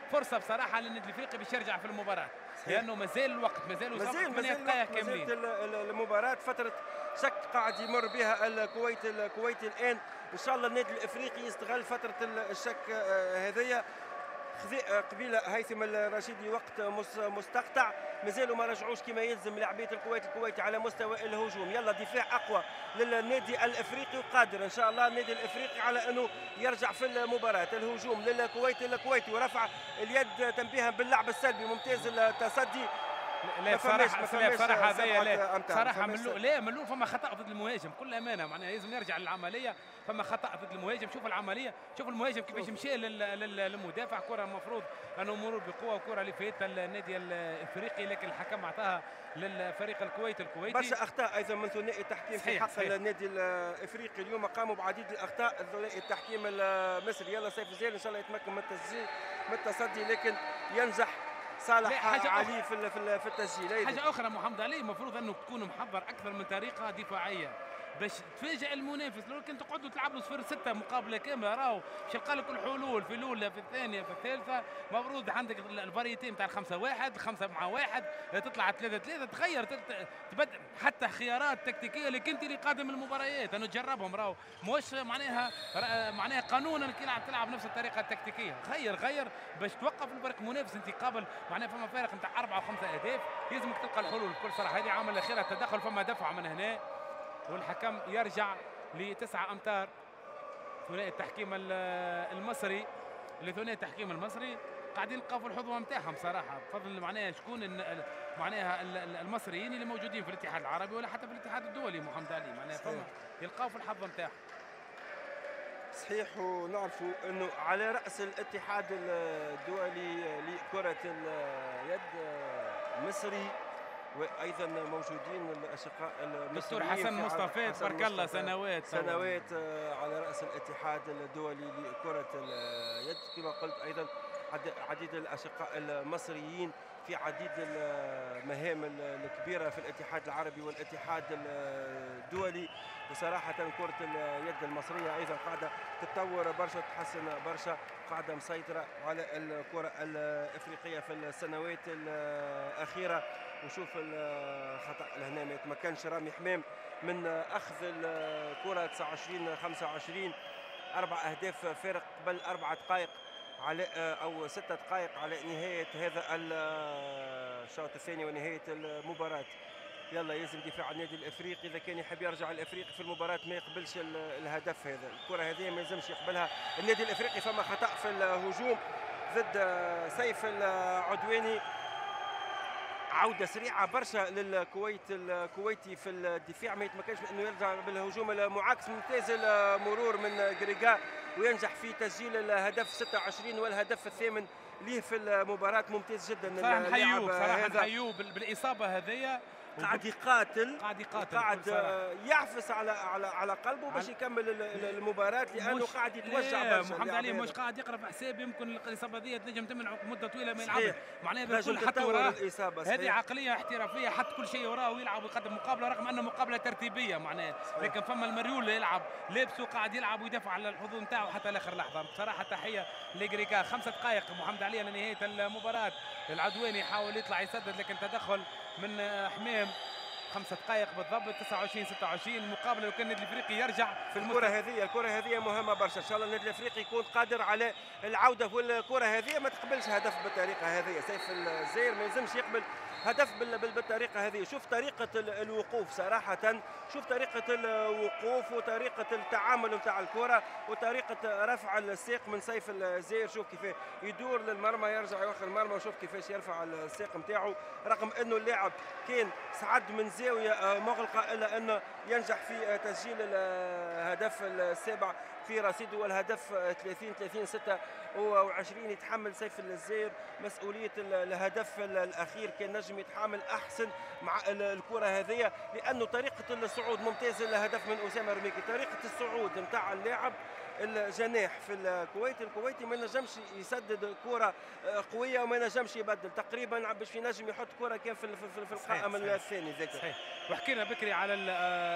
[SPEAKER 1] فرصه بصراحه للنادي الافريقي باش يرجع في المباراه، لانه مازال الوقت، مازال
[SPEAKER 2] مازال
[SPEAKER 1] ثمانية دقائق كاملين.
[SPEAKER 2] مازالت المباراه فتره شك قاعد يمر بها الكويت الكويتي الان. ان شاء الله النادي الافريقي يستغل فتره الشك هذه. قبيله هيثم الرشيدي وقت مستقطع، مازالوا ما رجعوش كما يلزم لاعبيه الكويت الكويتي على مستوى الهجوم. يلا دفاع اقوى للنادي الافريقي، وقادر ان شاء الله النادي الافريقي على انه يرجع في المباراه. الهجوم للكويت الكويتي ورفع اليد تنبيها باللعب السلبي، ممتاز التصدي.
[SPEAKER 1] لا بصراحه بصراحه هذايا لا بصراحه من لا من فما خطا ضد المهاجم بكل امانه، معناها لازم نرجع للعمليه. فما خطا ضد المهاجم، شوف العمليه، شوف المهاجم كيفاش مشى للمدافع. كره المفروض انه مرور بقوه، وكره اللي فاتت النادي الافريقي، لكن الحكم اعطاها للفريق الكويت الكويتي.
[SPEAKER 2] برشا اخطاء ايضا من ثنائي التحكيم في حق صحيح. النادي الافريقي اليوم قاموا بعديد الاخطاء. ثنائي التحكيم المصري يلا سيف الزين ان شاء الله يتمكن من التسجيل من التصدي، لكن ينجح صالح علي في في التسجيل.
[SPEAKER 1] حاجه اخرى محمد علي، المفروض انه تكون محضر اكثر من طريقه دفاعيه باش تفاجئ المنافس. لو كنت تقعدوا تلعبوا صفر ستة مقابله كامله، راهو باش يلقى لك الحلول في الاولى في الثانيه في الثالثه. المفروض عندك الفاريتي نتاع الخمسه واحد خمسه مع واحد، تطلع ثلاثه ثلاثه، تغير تبدل حتى خيارات تكتيكيه اللي كنت اللي قادم المباريات انه تجربهم. راهو مش معناها معناها قانونا كي تلعب تلعب نفس الطريقه التكتيكيه. غير غير باش توقف الفريق المنافس. انت قابل معناها فما فارق نتاع اربعه وخمسه اهداف، لازمك تلقى الحلول بكل صراحه. هذه عامل الاخيره التدخل، فما دفع من هنا والحكم يرجع لتسعة امتار. ثنائي التحكيم المصري لثنائي التحكيم المصري قاعدين يلقاو في الحظوه نتاعهم صراحه، بفضل معناها شكون معناها المصريين اللي موجودين في الاتحاد العربي ولا حتى في الاتحاد الدولي محمد علي، معناها فما يلقاو في الحظ نتاعهم.
[SPEAKER 2] صحيح، ونعرفوا انه على راس الاتحاد الدولي لكره اليد المصري وايضا موجودين الاشقاء المصريين
[SPEAKER 1] دكتور حسن مصطفى تبارك الله سنوات
[SPEAKER 2] سنوات على راس الاتحاد الدولي لكره اليد. كما قلت ايضا عديد الاشقاء المصريين في عديد المهام الكبيره في الاتحاد العربي والاتحاد الدولي. بصراحه كره اليد المصريه ايضا قاعده تتطور برشا، تحسن برشا، قاعده مسيطره على الكره الافريقيه في السنوات الاخيره. وشوف الخطا لهنا ما يتمكنش رامي حمام من اخذ الكره تسعة وعشرين خمسة وعشرين. اربع اهداف فارق قبل اربع دقائق على او ستة دقائق على نهايه هذا الشوط الثاني ونهايه المباراه. يلا يلزم دفاع النادي الافريقي اذا كان يحب يرجع الافريقي في المباراه ما يقبلش الهدف هذا. الكره هذه ما يلزمش يقبلها النادي الافريقي. فما خطا في الهجوم ضد سيف العدواني. عوده سريعه برشا للكويت الكويتي في الدفاع، ما يتمكنش انه يرجع بالهجوم المعاكس. ممتاز المرور من غريغا وينجح في تسجيل الهدف ستة وعشرين والهدف الثامن ليه في المباراه. ممتاز جدا
[SPEAKER 1] صراحه نحيوه صراحه نحيوه بالاصابه هذيا.
[SPEAKER 2] قاعد يقاتل
[SPEAKER 1] قاعد يقاتل
[SPEAKER 2] قاعد يعفس على على على قلبه باش يكمل المباراه، لانه قاعد يتوجع برشا.
[SPEAKER 1] محمد علي مش قاعد يقرا في حساب يمكن الاصابه هذه تنجم تمنع مده طويله ما يلعبش. معناها بالكل حتى وراه هذه عقليه احترافيه، حتى كل شيء وراه ويلعب ويقدم مقابله رغم انه مقابله ترتيبيه معناها، لكن فما المريول اللي يلعب لابسه قاعد يلعب ويدافع على الحظوظ نتاعو حتى لاخر لحظه. بصراحه تحيه لغريكا. خمسة دقائق محمد علي لنهايه المباراه. العدواني يحاول يطلع يسدد لكن تدخل من حمام. خمسة دقائق بالضبط تسعة وعشرين ستة وعشرين المقابله. لو كان النادي الافريقي يرجع
[SPEAKER 2] في الكره هذه، الكره هذه مهمه برشا. ان شاء الله النادي الافريقي يكون قادر على العوده في الكره هذه، ما تقبلش هدف بالطريقه هذه. سيف الزاير ما يلزمش يقبل هدف بالطريقه هذه. شوف طريقه الوقوف صراحه، شوف طريقه الوقوف وطريقه التعامل نتاع الكره وطريقه رفع الساق من سيف الزاير. شوف كيف يدور للمرمى يرجع يوخر المرمى، وشوف كيفاش يرفع الساق نتاعو رغم انه اللاعب كان صعد من زاويه مغلقه الا انه ينجح في تسجيل الهدف السابع في رصيده والهدف ثلاثين ثلاثين ستة وعشرين. يتحمل سيف الزاير مسؤوليه الهدف الاخير، كان نجم يتحمل احسن مع الكره هذه لانه طريقه الصعود ممتاز. الهدف من اسامه رميكي، طريقه الصعود نتاع اللاعب الجناح في الكويت الكويتي ما نجمش يسدد كره قويه وما نجمش يبدل تقريبا باش ينجم يحط كره كان في في القائم الثاني ذاك.
[SPEAKER 1] صحيح. وحكينا بكري على ال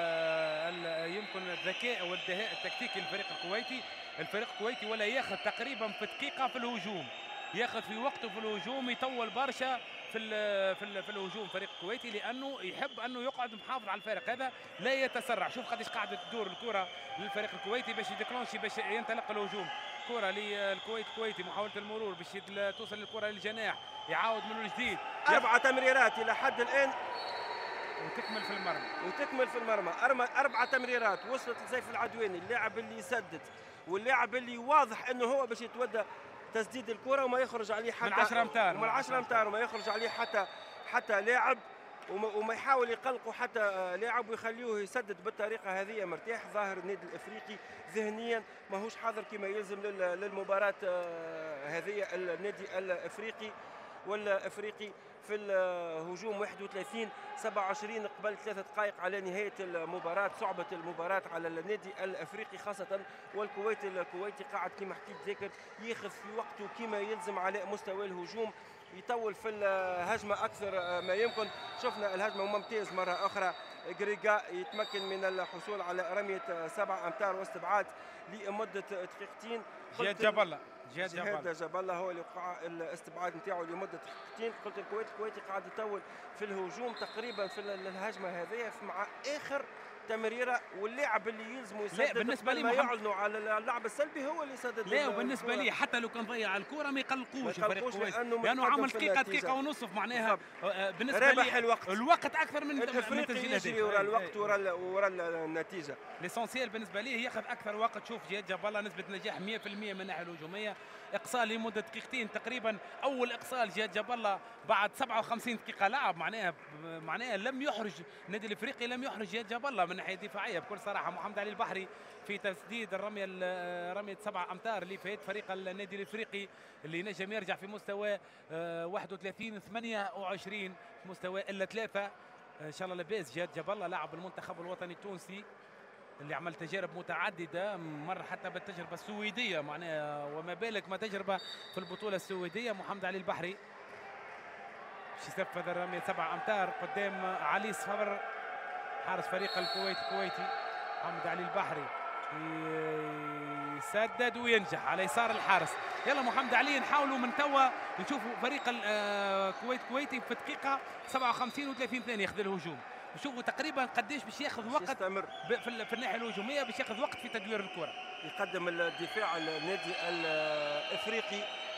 [SPEAKER 1] ال يمكن الذكاء والدهاء التكتيكي للفريق الكويتي. الفريق الكويتي ولا ياخذ تقريبا في دقيقه في الهجوم، ياخذ في وقته في الهجوم، يطول برشا في ال في ال في الهجوم فريق الكويتي، لانه يحب انه يقعد محافظ على الفارق هذا، لا يتسرع. شوف قديش قاعده تدور الكره للفريق الكويتي باش يديكلونشي باش ينطلق الهجوم. كره للكويت الكويتي، محاوله المرور باش توصل الكره للجناح، يعاود من جديد.
[SPEAKER 2] اربع تمريرات الى حد الان
[SPEAKER 1] وتكمل في المرمى
[SPEAKER 2] وتكمل في المرمى. اربع تمريرات وصلت لسيف العدواني، اللاعب اللي يسدد واللاعب اللي واضح انه هو باش يتودى تسديد الكره وما يخرج عليه حتى
[SPEAKER 1] من عشرة امتار
[SPEAKER 2] من عشرة امتار وما يخرج عليه حتى حتى لاعب، وما يحاول يقلقوا حتى لاعب ويخليوه يسدد بالطريقه هذه مرتاح. ظاهر النادي الافريقي ذهنيا ماهوش حاضر كما يلزم للمباراه هذه. النادي الافريقي ولا افريقي في الهجوم واحد وثلاثين سبعة وعشرين قبل ثلاثة دقائق على نهاية المباراة. صعبة المباراة على النادي الأفريقي خاصة، والكويت الكويتي قاعد كما حكيت ذاكر ياخذ في وقته كما يلزم على مستوى الهجوم، يطول في الهجمة أكثر ما يمكن. شفنا الهجمة ممتاز مرة أخرى، غريغا يتمكن من الحصول على رمية سبع أمتار واستبعاد لمدة دقيقتين.
[SPEAKER 1] جهاد جاب الله جهاد
[SPEAKER 2] جهاد جاب الله هو اللي وقع الاستبعاد نتاعو لمده دقيقتين. قلت الكويت الكويتي قاعد يطول في الهجوم تقريبا في الهجمه هذه مع اخر تمريره، واللاعب اللي يلزموا يسدد
[SPEAKER 1] بالنسبه لي
[SPEAKER 2] ما يعلنوا على اللعب السلبي هو اللي يسدد.
[SPEAKER 1] لا وبالنسبه لي حتى لو كان ضيع الكره ما يقلقوش الفريق الكويتي، لانه
[SPEAKER 2] يعني
[SPEAKER 1] عمل دقيقه دقيقه ونصف معناها. بالنسبه
[SPEAKER 2] رابح
[SPEAKER 1] لي
[SPEAKER 2] الوقت
[SPEAKER 1] الوقت اكثر من
[SPEAKER 2] الافريقي يجري ورا الوقت ورا ورا النتيجه.
[SPEAKER 1] ليسونسيال بالنسبه لي ياخذ اكثر وقت. شوف جهاد جاب الله نسبه نجاح مئة بالمئة من الناحيه الهجوميه، اقصاء لمده دقيقتين تقريبا. اول اقصاء جهاد جاب الله بعد سبعة وخمسين دقيقه لعب، معناها معناها لم يحرج النادي الافريقي، لم يحرج جهاد جاب الله من الناحيه الدفاعيه بكل صراحه. محمد علي البحري في تسديد الرميه رميه سبع امتار اللي فات فريق النادي الافريقي اللي نجم يرجع في مستوى واحد وثلاثين ثمانية وعشرين مستوى الا ثلاثه. ان شاء الله لاباس جهاد جاب الله لاعب المنتخب الوطني التونسي اللي عمل تجارب متعدده، مر حتى بالتجربه السويديه معناها، وما بالك ما تجربه في البطوله السويديه. محمد علي البحري باش يسفذ الرميه سبع امتار قدام علي صفر حارس فريق الكويت الكويتي. محمد علي البحري يسدد وينجح على يسار الحارس. يلا محمد علي نحاولوا من توا نشوفوا فريق الكويت الكويتي في دقيقه سبعة وخمسين وثلاثين ثانيه ياخذ الهجوم. نشوفوا تقريبا قديش باش ياخذ وقت
[SPEAKER 2] يستمر
[SPEAKER 1] في الناحيه الهجوميه، باش ياخذ وقت في تدوير الكره.
[SPEAKER 2] يقدم الدفاع النادي الافريقي،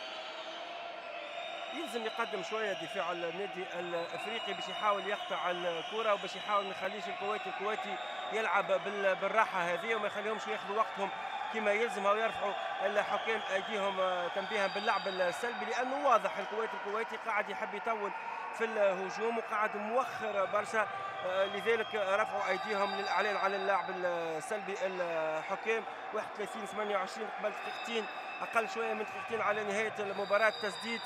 [SPEAKER 2] يلزم يقدم شويه دفاع النادي الافريقي باش يحاول يقطع الكره وباش يحاول ما يخليش الكويت الكويتي يلعب بالراحه هذه وما يخليهمش ياخذوا وقتهم كما يلزم ويرفعوا الحكام ايديهم تنبيها باللعب السلبي، لانه واضح الكويت الكويتي قاعد يحب يطول في الهجوم وقاعد موخر برشا، لذلك رفعوا ايديهم للاعلان على اللعب السلبي. الحكام واحد وثلاثين ثمانية وعشرين قبل دقيقتين، اقل شويه من دقيقتين على نهايه المباراه. تسديد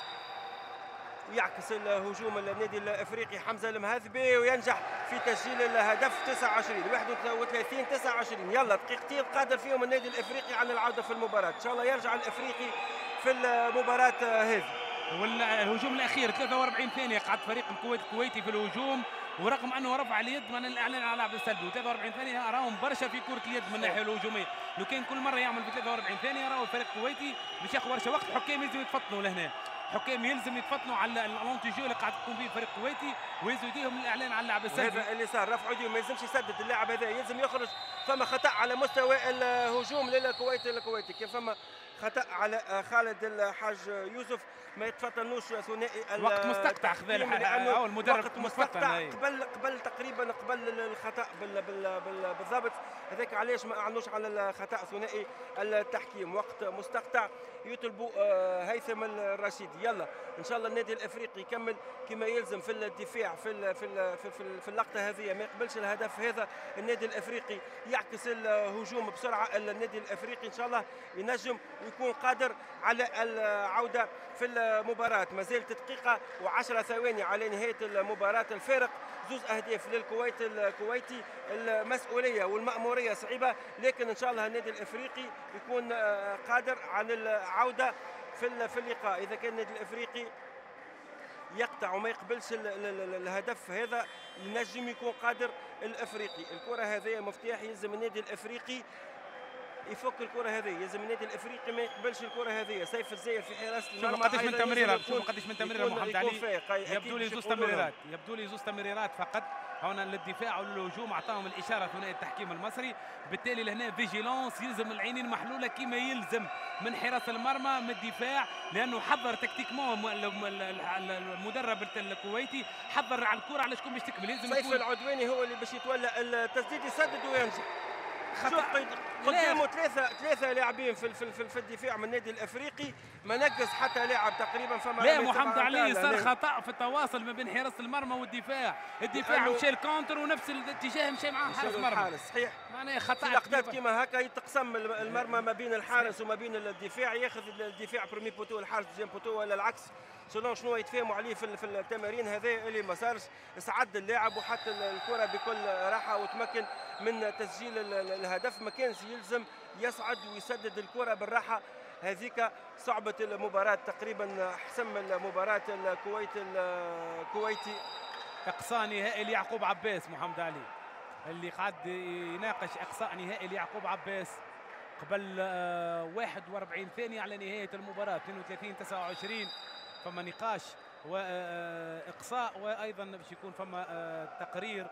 [SPEAKER 2] ويعكس الهجوم النادي الافريقي حمزه المهذبي وينجح في تسجيل الهدف تسعة وعشرين واحد وثلاثين تسعة وعشرين. يلا دقيقتين قادر فيهم النادي الافريقي على العوده في المباراه، ان شاء الله يرجع الافريقي في المباراه هذه.
[SPEAKER 1] والهجوم الاخير ثلاثة وأربعين ثانيه قعد فريق الكويت الكويتي في الهجوم، ورغم انه رفع اليد من الاعلان على اللعب السلبي. ثلاثة وأربعين ثانيه اراهم برشا في كره اليد من الناحيه الهجوميه، لو كان كل مره يعمل في ثلاثة وأربعين ثانيه راهو الفريق الكويتي باش ياخذ برشا وقت. حكام يلزم يتفطنوا لهنا، حكام يلزم يتفطنوا على الانتيجو اللي قاعد تكون فيه الفريق الكويتي ويزوا يديهم الاعلان على اللعب السلبي.
[SPEAKER 2] هذا اللي صار، رفع يديه ما يلزمش يسدد اللاعب هذا، يلزم يخرج. فما خطا على مستوى الهجوم للكويت الكويتي، كيف فما خطا على خالد الحاج يوسف ما يتفطنوش ثنائي
[SPEAKER 1] وقت مستقطع خذا لانه المدرب
[SPEAKER 2] وقت مستقطع قبل قبل تقريبا قبل الخطا بال بال بال بالضبط. هذاك علاش ما اعلنوش على الخطا ثنائي التحكيم، وقت مستقطع يطلبوا هيثم الرشيدي. يلا ان شاء الله النادي الافريقي يكمل كما يلزم في الدفاع في ال في ال في, ال في اللقطه هذه، ما يقبلش الهدف هذا. النادي الافريقي يعكس الهجوم بسرعه، النادي الافريقي ان شاء الله ينجم ويكون قادر على العوده في المباراة. ما زالت دقيقة وعشرة ثواني على نهاية المباراة، الفارق زوز أهداف للكويت الكويتي. المسؤولية والمأمورية صعيبة، لكن إن شاء الله النادي الإفريقي يكون قادر على العودة في في اللقاء. إذا كان النادي الإفريقي يقطع وما يقبلش الهدف هذا ينجم يكون قادر الإفريقي. الكرة هذه مفتاح، يلزم النادي الإفريقي يفك الكره هذه، يلزم النادي الافريقي ما يقبلش الكره هذه. سيف الزاير في حراسه المرمى،
[SPEAKER 1] شوف قديش من تمريرات، شوف قديش من تمريرات محمد علي. يبدو لي زوز تمريرات، يبدو لي زوز تمريرات فقط هنا للدفاع وللهجوم. اعطاهم الاشاره ثنائي التحكيم المصري، بالتالي لهنا فيجيلونس، يلزم العينين محلوله كما يلزم من حراسه المرمى من الدفاع، لانه حضر تكتيكمون المدرب الكويتي، حضر على الكره على شكون باش تكمل. يلزم
[SPEAKER 2] سيف العدواني هو اللي باش يتولى التسديد، يسدد وينجح.
[SPEAKER 1] خطأ
[SPEAKER 2] قدامه ثلاثة ثلاثة لاعبين في في في, في الدفاع من النادي الافريقي، ما نقص حتى لاعب تقريبا. فما
[SPEAKER 1] لا محمد علي صار خطأ في التواصل ما بين حراسة المرمى والدفاع، الدفاع مشى الكونتر ونفس الاتجاه مشى معاه حارس المرمى.
[SPEAKER 2] صحيح،
[SPEAKER 1] معناها خطأ.
[SPEAKER 2] في لقطات كيما هكا يتقسم المرمى ما بين الحارس وما بين الدفاع، ياخذ الدفاع بريمي بوتو الحارس جيم بوتو ولا العكس، سلون شنو يتفاهموا عليه في, في التمارين. هذا اللي ما صارش، سعد اللاعب وحتى الكره بكل راحه وتمكن من تسجيل الهدف. ما كانش يلزم يصعد ويسدد الكره بالراحه هذيك. صعبه المباراه تقريبا، حسم المباراه الكويت الكويتي.
[SPEAKER 1] اقصاء نهائي ليعقوب عباس محمد علي، اللي قاعد يناقش اقصاء نهائي ليعقوب عباس قبل واحد وأربعين ثانيه على نهايه المباراه، اثنين وثلاثين تسعة وعشرين. فما نقاش واقصاء، وايضا باش يكون فما تقرير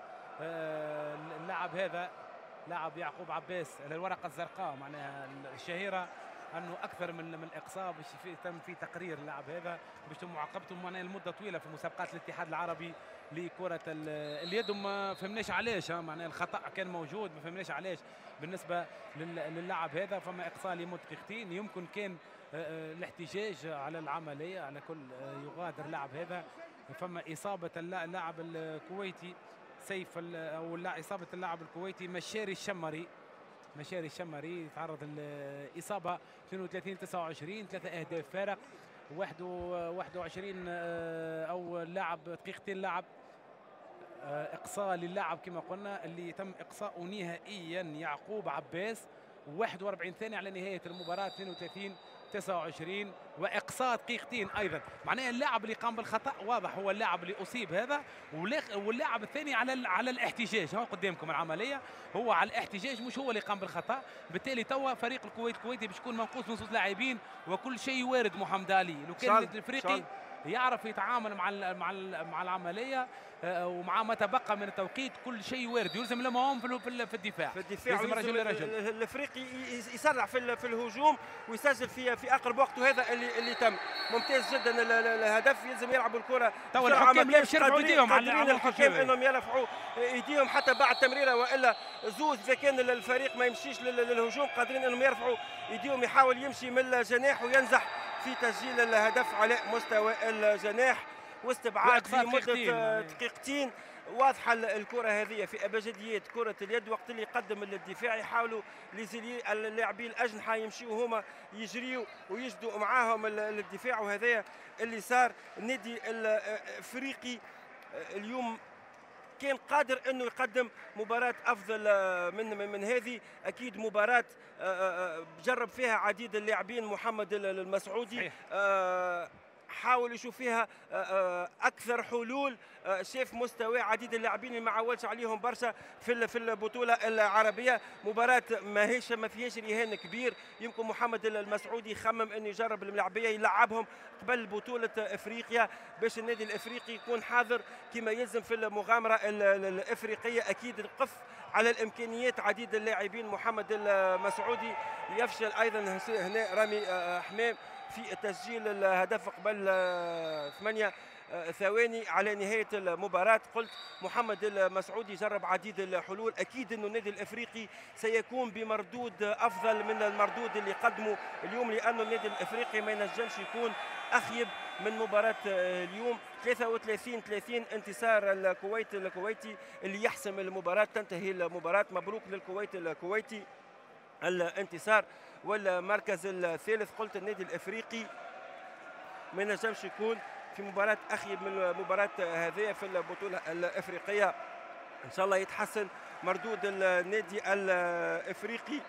[SPEAKER 1] اللاعب هذا لاعب يعقوب عباس الورقه الزرقاء معناها الشهيره، انه اكثر من من اقصاء باش في تم في تقرير اللاعب هذا باش تم معاقبته معناها لمده طويله في مسابقات الاتحاد العربي لكره اليد. وما فهمناش علاش معناها الخطا كان موجود، ما فهمناش علاش بالنسبه للاعب هذا. فما اقصاء لمده دقيقتين، يمكن كان الاحتجاج على العمليه على كل يغادر اللاعب هذا. فما اصابه اللاعب الكويتي سيف او اصابه اللاعب الكويتي مشاري الشمري، مشاري الشمري تعرض الاصابه اثنين وثلاثين تسعة وعشرين، ثلاثه اهداف فارق، واحد وعشرين او لاعب دقيقتين لعب. اقصاء للاعب كما قلنا اللي تم اقصاؤه نهائيا يعقوب عباس، واحد وأربعين ثانيه على نهايه المباراه، اثنين وثلاثين تسعة وعشرين، واقصاء دقيقتين ايضا. معناها اللاعب اللي قام بالخطا واضح هو اللاعب اللي اصيب هذا، واللاعب الثاني على على الاحتجاج. هو قدامكم العمليه، هو على الاحتجاج مش هو اللي قام بالخطا. بالتالي توا فريق الكويت الكويتي باش يكون منقوص من صوت لاعبين، وكل شيء وارد محمد علي. لو كان الافريقي يعرف يتعامل مع مع مع العمليه ومع ما تبقى من التوقيت، كل شيء وارد. يلزم لما هم في في الدفاع،
[SPEAKER 2] في الدفاع
[SPEAKER 1] يلزم رجل لرجل.
[SPEAKER 2] الافريقي يسرع في في الهجوم ويسجل في في اقرب وقت، وهذا اللي اللي تم. ممتاز جدا الهدف. يلزم يلعبوا الكره.
[SPEAKER 1] تو الحكام لا يرفعوا ايديهم
[SPEAKER 2] على الحكام انهم يرفعوا ايديهم حتى بعد تمريره، والا زوز اذا كان الفريق ما يمشيش للهجوم قادرين انهم يرفعوا ايديهم. يحاول يمشي من الجناح وينزح في تسجيل الهدف على مستوى الجناح، واستبعاد لمده دقيقتين. واضحه الكره هذه في ابجديات كره اليد، وقت اللي يقدم الدفاع يحاولوا اللاعبين الاجنحه يمشيوا هما يجريوا ويجدوا معاهم الدفاع، وهذا اللي صار. النادي الافريقي اليوم كان قادر انه يقدم مباراه افضل من من هذه. اكيد مباراه جرب فيها عديد اللاعبين. محمد المسعودي حاول يشوف فيها اكثر حلول، شاف مستوى عديد اللاعبين اللي ما عولش عليهم برشا في في البطوله العربيه. مباراه ماهيش ما فيهاش رهان كبير. يمكن محمد المسعودي خمم انه يجرب اللاعبيه يلعبهم قبل بطوله افريقيا باش النادي الافريقي يكون حاضر كما يلزم في المغامره الافريقيه. اكيد القف على الامكانيات عديد اللاعبين. محمد المسعودي يفشل ايضا هنا رامي حمام في تسجيل الهدف قبل ثمانية ثواني على نهاية المباراة. قلت محمد المسعودي جرب عديد الحلول. أكيد أن النادي الأفريقي سيكون بمردود أفضل من المردود اللي قدمه اليوم، لأن النادي الأفريقي ما ينجمش يكون أخيب من مباراة اليوم. ثلاثة وثلاثين ثلاثين انتصار الكويت الكويتي اللي يحسم المباراة. تنتهي المباراة. مبروك للكويت الكويتي الانتصار والمركز الثالث. قلت النادي الافريقي ما ينجمش يكون في مباراه اخيب من المباراه هذه في البطوله الافريقيه. ان شاء الله يتحسن مردود النادي الافريقي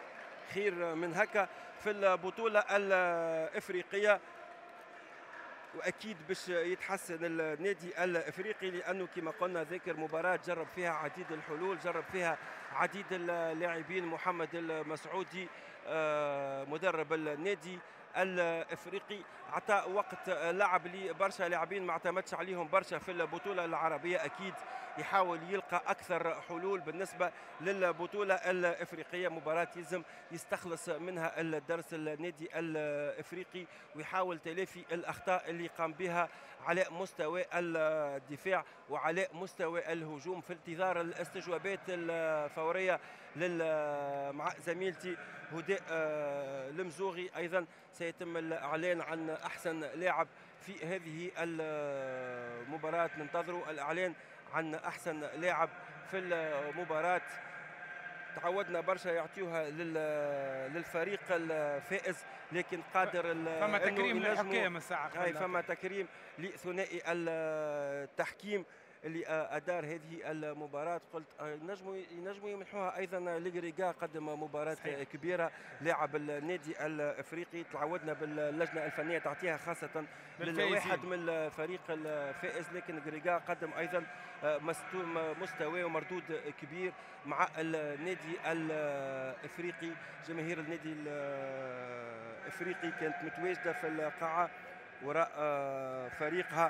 [SPEAKER 2] خير من هكا في البطوله الافريقيه. واكيد باش يتحسن النادي الافريقي، لانه كما قلنا ذاكر مباراه جرب فيها عديد الحلول، جرب فيها عديد اللاعبين. محمد المسعودي مدرب النادي الافريقي عطى وقت لعب لبرشا لاعبين ما اعتمدش عليهم برشا في البطوله العربيه، اكيد يحاول يلقى اكثر حلول بالنسبه للبطوله الافريقيه. مباراه يلزم يستخلص منها الدرس النادي الافريقي ويحاول تلافي الاخطاء اللي قام بها على مستوى الدفاع وعلى مستوى الهجوم في انتظار الاستجوابات الفوريه مع زميلتي هداء المزوغي. ايضا سيتم الاعلان عن احسن لاعب في هذه المباراه، ننتظروا الاعلان عن احسن لاعب في المباراه. تعودنا برشا يعطيوها للفريق الفائز، لكن قادر
[SPEAKER 1] فما تكريم للحكام الساعه،
[SPEAKER 2] هاي فما تكريم لثنائي التحكيم اللي ادار هذه المباراه. قلت ينجموا ينجموا يمنحوها ايضا لغريغا، قدم مباراه صحيح. كبيره، لاعب النادي الافريقي. تعودنا باللجنه الفنيه تعطيها خاصه لواحد من الفريق الفائز، لكن غريغا قدم ايضا مستوى ومردود كبير مع النادي الافريقي. جماهير النادي الافريقي كانت متواجده في القاعه وراء فريقها،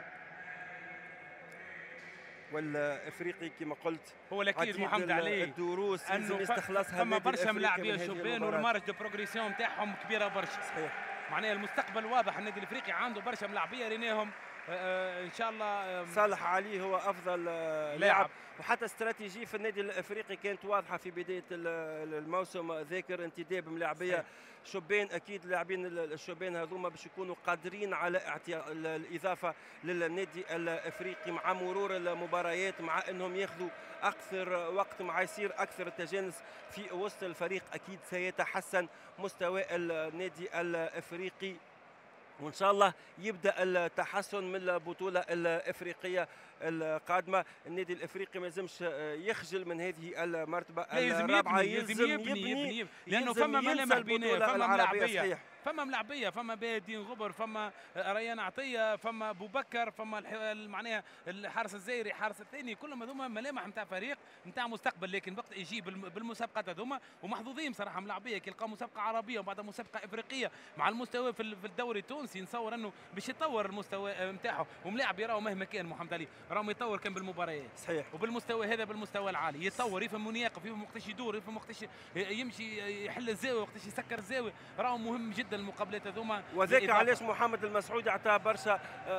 [SPEAKER 2] والافريقي كما قلت
[SPEAKER 1] هو الاكيد محمد عليه
[SPEAKER 2] الدروس انه
[SPEAKER 1] يستخلصها. فما برشا ملاعبيه الشبان والمارج دو بروغريسيون نتاعهم كبيره برشا.
[SPEAKER 2] صحيح،
[SPEAKER 1] معناها المستقبل واضح. النادي الافريقي عنده برشا ملاعبيه ريناهم ان شاء الله.
[SPEAKER 2] صالح علي هو افضل لاعب، وحتى استراتيجيه في النادي الافريقي كانت واضحه في بدايه الموسم. ذاكر انتداب ملاعبيه شبان، اكيد اللاعبين الشبان هذوما باش يكونوا قادرين على الاضافه للنادي الافريقي مع مرور المباريات، مع انهم ياخذوا اكثر وقت، مع يصير اكثر التجانس في وسط الفريق، اكيد سيتحسن مستوى النادي الافريقي، وان شاء الله يبدا التحسن من البطوله الافريقيه القادمه. النادي الافريقي ما يلزمش يخجل من هذه المرتبه الرابعه،
[SPEAKER 1] يلزم يبني, يبني, يبني, يبني لانه فما ملامح بناء، فما ملاعبيه، فما ملاعبيه، فما بادين غبر، فما ريان عطيه، فما ابو بكر، فما معناها الحارس الزايري، حارس الثاني، كلهم هذوما ملامح نتاع فريق نتاع مستقبل. لكن وقت يجي بالمسابقات هذوما ومحظوظين بصراحه ملاعبيه كي يلقاو مسابقه عربيه وبعدها مسابقه افريقيه مع المستوى في الدوري التونسي، نصور انه باش يطور المستوى نتاعه. وملاعب يراو مهما كان محمد علي راهو يطور كان بالمباريات
[SPEAKER 2] صحيح،
[SPEAKER 1] وبالمستوى هذا بالمستوى العالي يتطور، يفهم وين يقف، يفهم وقتاش يدور، يفهم وقتاش يمشي يحل الزاويه، وقتاش يسكر الزاويه. راهو مهم جدا المقابلات هذوما.
[SPEAKER 2] وذاك علاش محمد المسعودي عطاه برشا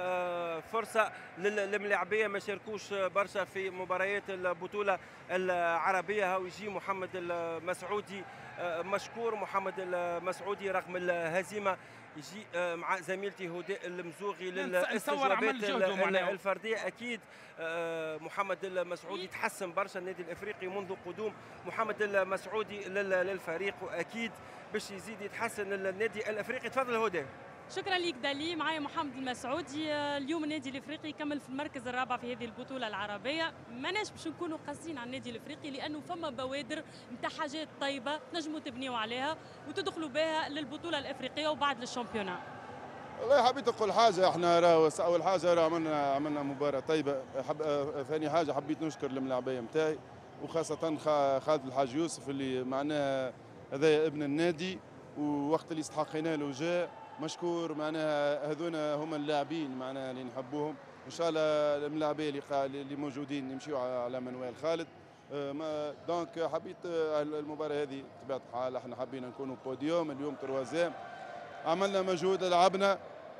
[SPEAKER 2] فرصه للملاعبيه ما شاركوش برشا في مباريات البطوله العربيه. هاو يجي محمد المسعودي مشكور. محمد المسعودي رغم الهزيمه يجي مع زميلتي هداء المزوغي للاستجوابات الفرديه. اكيد محمد المسعودي تحسن برشا النادي الافريقي منذ قدوم محمد المسعودي للفريق، واكيد باش يزيد يتحسن النادي الافريقي. تفضل هداء.
[SPEAKER 3] شكرا لك دالي. معايا محمد المسعودي. اليوم النادي الافريقي يكمل في المركز الرابع في هذه البطوله العربيه. ماناش باش نكونوا قاسيين على النادي الافريقي لانه فما بوادر نتاع حاجات طيبه تنجموا تبنيوا عليها وتدخلوا بها للبطوله الافريقيه وبعد للشامبيونات.
[SPEAKER 4] والله حبيت نقول حاجه، احنا راهو اول حاجه راه عملنا عملنا مباراه طيبه. حب... ثاني حاجه حبيت نشكر الملاعبيه نتاعي وخاصه خالد الحاج يوسف اللي معناها هذا ابن النادي، ووقت اللي استحقينا له جاء مشكور. معناها هذونا هما اللاعبين معناها اللي نحبوهم. ان شاء الله الملاعبيه اللي اللي موجودين يمشيوا على منوال خالد. ما دونك حبيت المباراه هذه بطبيعه الحال احنا حبينا نكونوا بوديوم اليوم تروازيام، عملنا مجهود لعبنا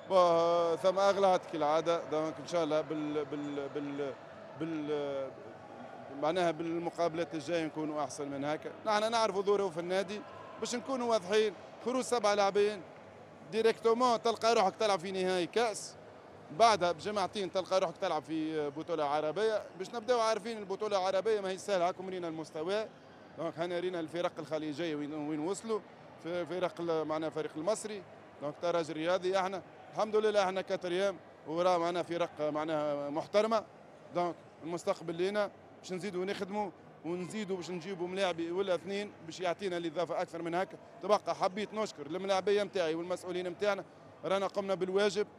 [SPEAKER 4] ثم اغلط كالعاده. دونك ان شاء الله بال بال بال, بال معناها بالمقابلات الجايه نكونوا احسن من هكا. نحن نعرفوا دوره في النادي باش نكونوا واضحين. خروج سبعه لاعبين ديريكتومون تلقى روحك تلعب في نهائي كاس، بعدها بجماعتين تلقى روحك تلعب في بطوله عربيه. باش نبداو عارفين البطوله العربيه ما هي سهله. هاكم رينا المستوى. دونك هنا رينا الفرق الخليجيه وين وين وصلوا، في فرق معناها فريق المصري. دونك تراجل رياضي احنا الحمد لله احنا كاتريام وراه معنا فرق معناها محترمه. دونك المستقبل لينا باش نزيدوا نخدموا ونزيدوا باش نجيبوا ملاعبي ولا اثنين باش يعطينا الاضافه اكثر من هكا. تبقى حبيت نشكر الملاعبيه نتاعي والمسؤولين نتاعنا، رانا قمنا بالواجب.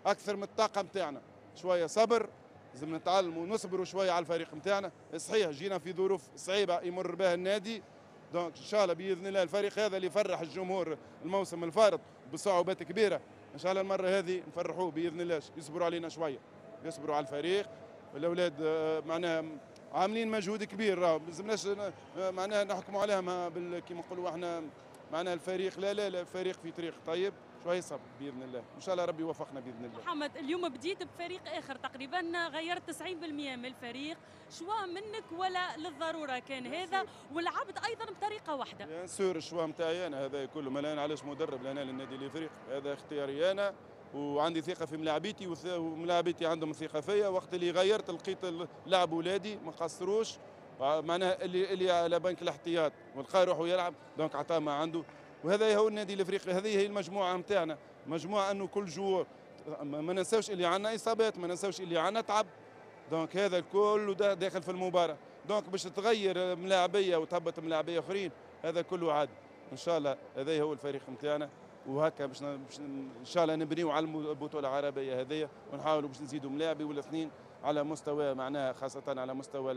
[SPEAKER 4] اكثر من الطاقه نتاعنا، شويه صبر، لازم نتعلموا ونصبروا شويه على الفريق نتاعنا. صحيح جينا في ظروف صعيبه يمر بها النادي، دونك ان شاء الله باذن الله الفريق هذا اللي يفرح الجمهور الموسم الفارط بصعوبات كبيره، ان شاء الله المره هذه نفرحوه باذن الله. يصبروا علينا شويه، يصبروا على الفريق. الاولاد معناها عاملين مجهود كبير، راهو ما لازمناش معناها نحكموا عليها كيما نقولوا احنا معناها الفريق. لا لا لا الفريق في طريق طيب، شويه صبر باذن الله، ان شاء الله ربي يوفقنا باذن الله.
[SPEAKER 3] محمد اليوم بديت بفريق اخر تقريبا، غيرت تسعين بالمئة من الفريق، شوا منك ولا للضروره كان هذا، ولعبت ايضا بطريقه واحده؟
[SPEAKER 4] بيان سور الشوا نتاعي انا هذا كله، ما انا علاش مدرب لهنا للنادي الافريقي، هذا اختياري انا، وعندي ثقه في ملاعبيتي وملاعبيتي عندهم ثقه فيا. وقت اللي غيرت لقيت لعب ولادي ما قصروش، معناها اللي اللي على بنك الاحتياط ولقى روحه يلعب، دونك عطاه ما عنده. وهذا هو النادي الافريقي، هذه هي المجموعه نتاعنا، مجموعه انه كل جوار ما ننساوش اللي عندنا اصابات، ما ننساوش اللي عندنا تعب، دونك هذا الكل داخل في المباراه. دونك باش تغير ملاعبيه وتهبط ملاعبيه اخرين هذا كله عادي. ان شاء الله هذا هو الفريق نتاعنا، وهكا باش ان شاء الله نبنيو على البطوله العربيه هذه، ونحاولوا باش نزيدوا ملاعبي ولا اثنين على مستوى معناها، خاصه على مستوى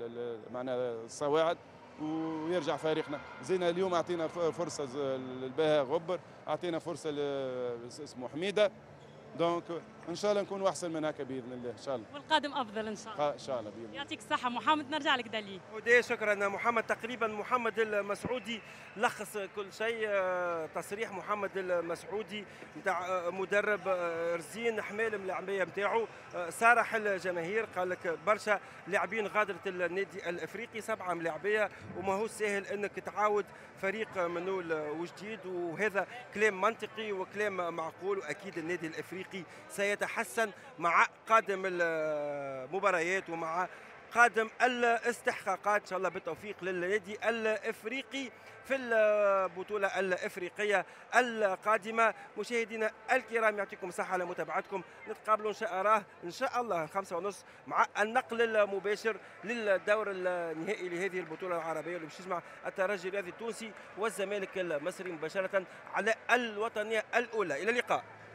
[SPEAKER 4] معناها الصواعد، ويرجع فريقنا. زينا اليوم اعطينا فرصه البهاء غبر، اعطينا فرصه اسمه حميده، دونك ان شاء الله نكونوا احسن من هكا باذن الله ان شاء الله،
[SPEAKER 3] والقادم افضل ان شاء الله.
[SPEAKER 4] ان شاء الله باذن الله.
[SPEAKER 3] يعطيك الصحه محمد، نرجع لك دليل.
[SPEAKER 2] ودي شكرا محمد. تقريبا محمد المسعودي لخص كل شيء. تصريح محمد المسعودي نتاع مدرب رزين حمال الملاعبيه نتاعو، صارح الجماهير، قال لك برشا لاعبين غادرت النادي الافريقي، سبعه ملاعبيه، وما هو سهل انك تعاود فريق منول وجديد، وهذا كلام منطقي وكلام معقول. واكيد النادي الافريقي سيتحسن مع قادم المباريات ومع قادم الاستحقاقات ان شاء الله، بالتوفيق للنادي الافريقي في البطوله الافريقيه القادمه. مشاهدينا الكرام يعطيكم الصحه على متابعتكم، نتقابلوا ان شاء الله ان شاء الله خمسة ونص مع النقل المباشر للدور النهائي لهذه البطوله العربيه اللي باش يجمع الترجي الرياضي التونسي والزمالك المصري مباشره على الوطنيه الاولى. الى اللقاء.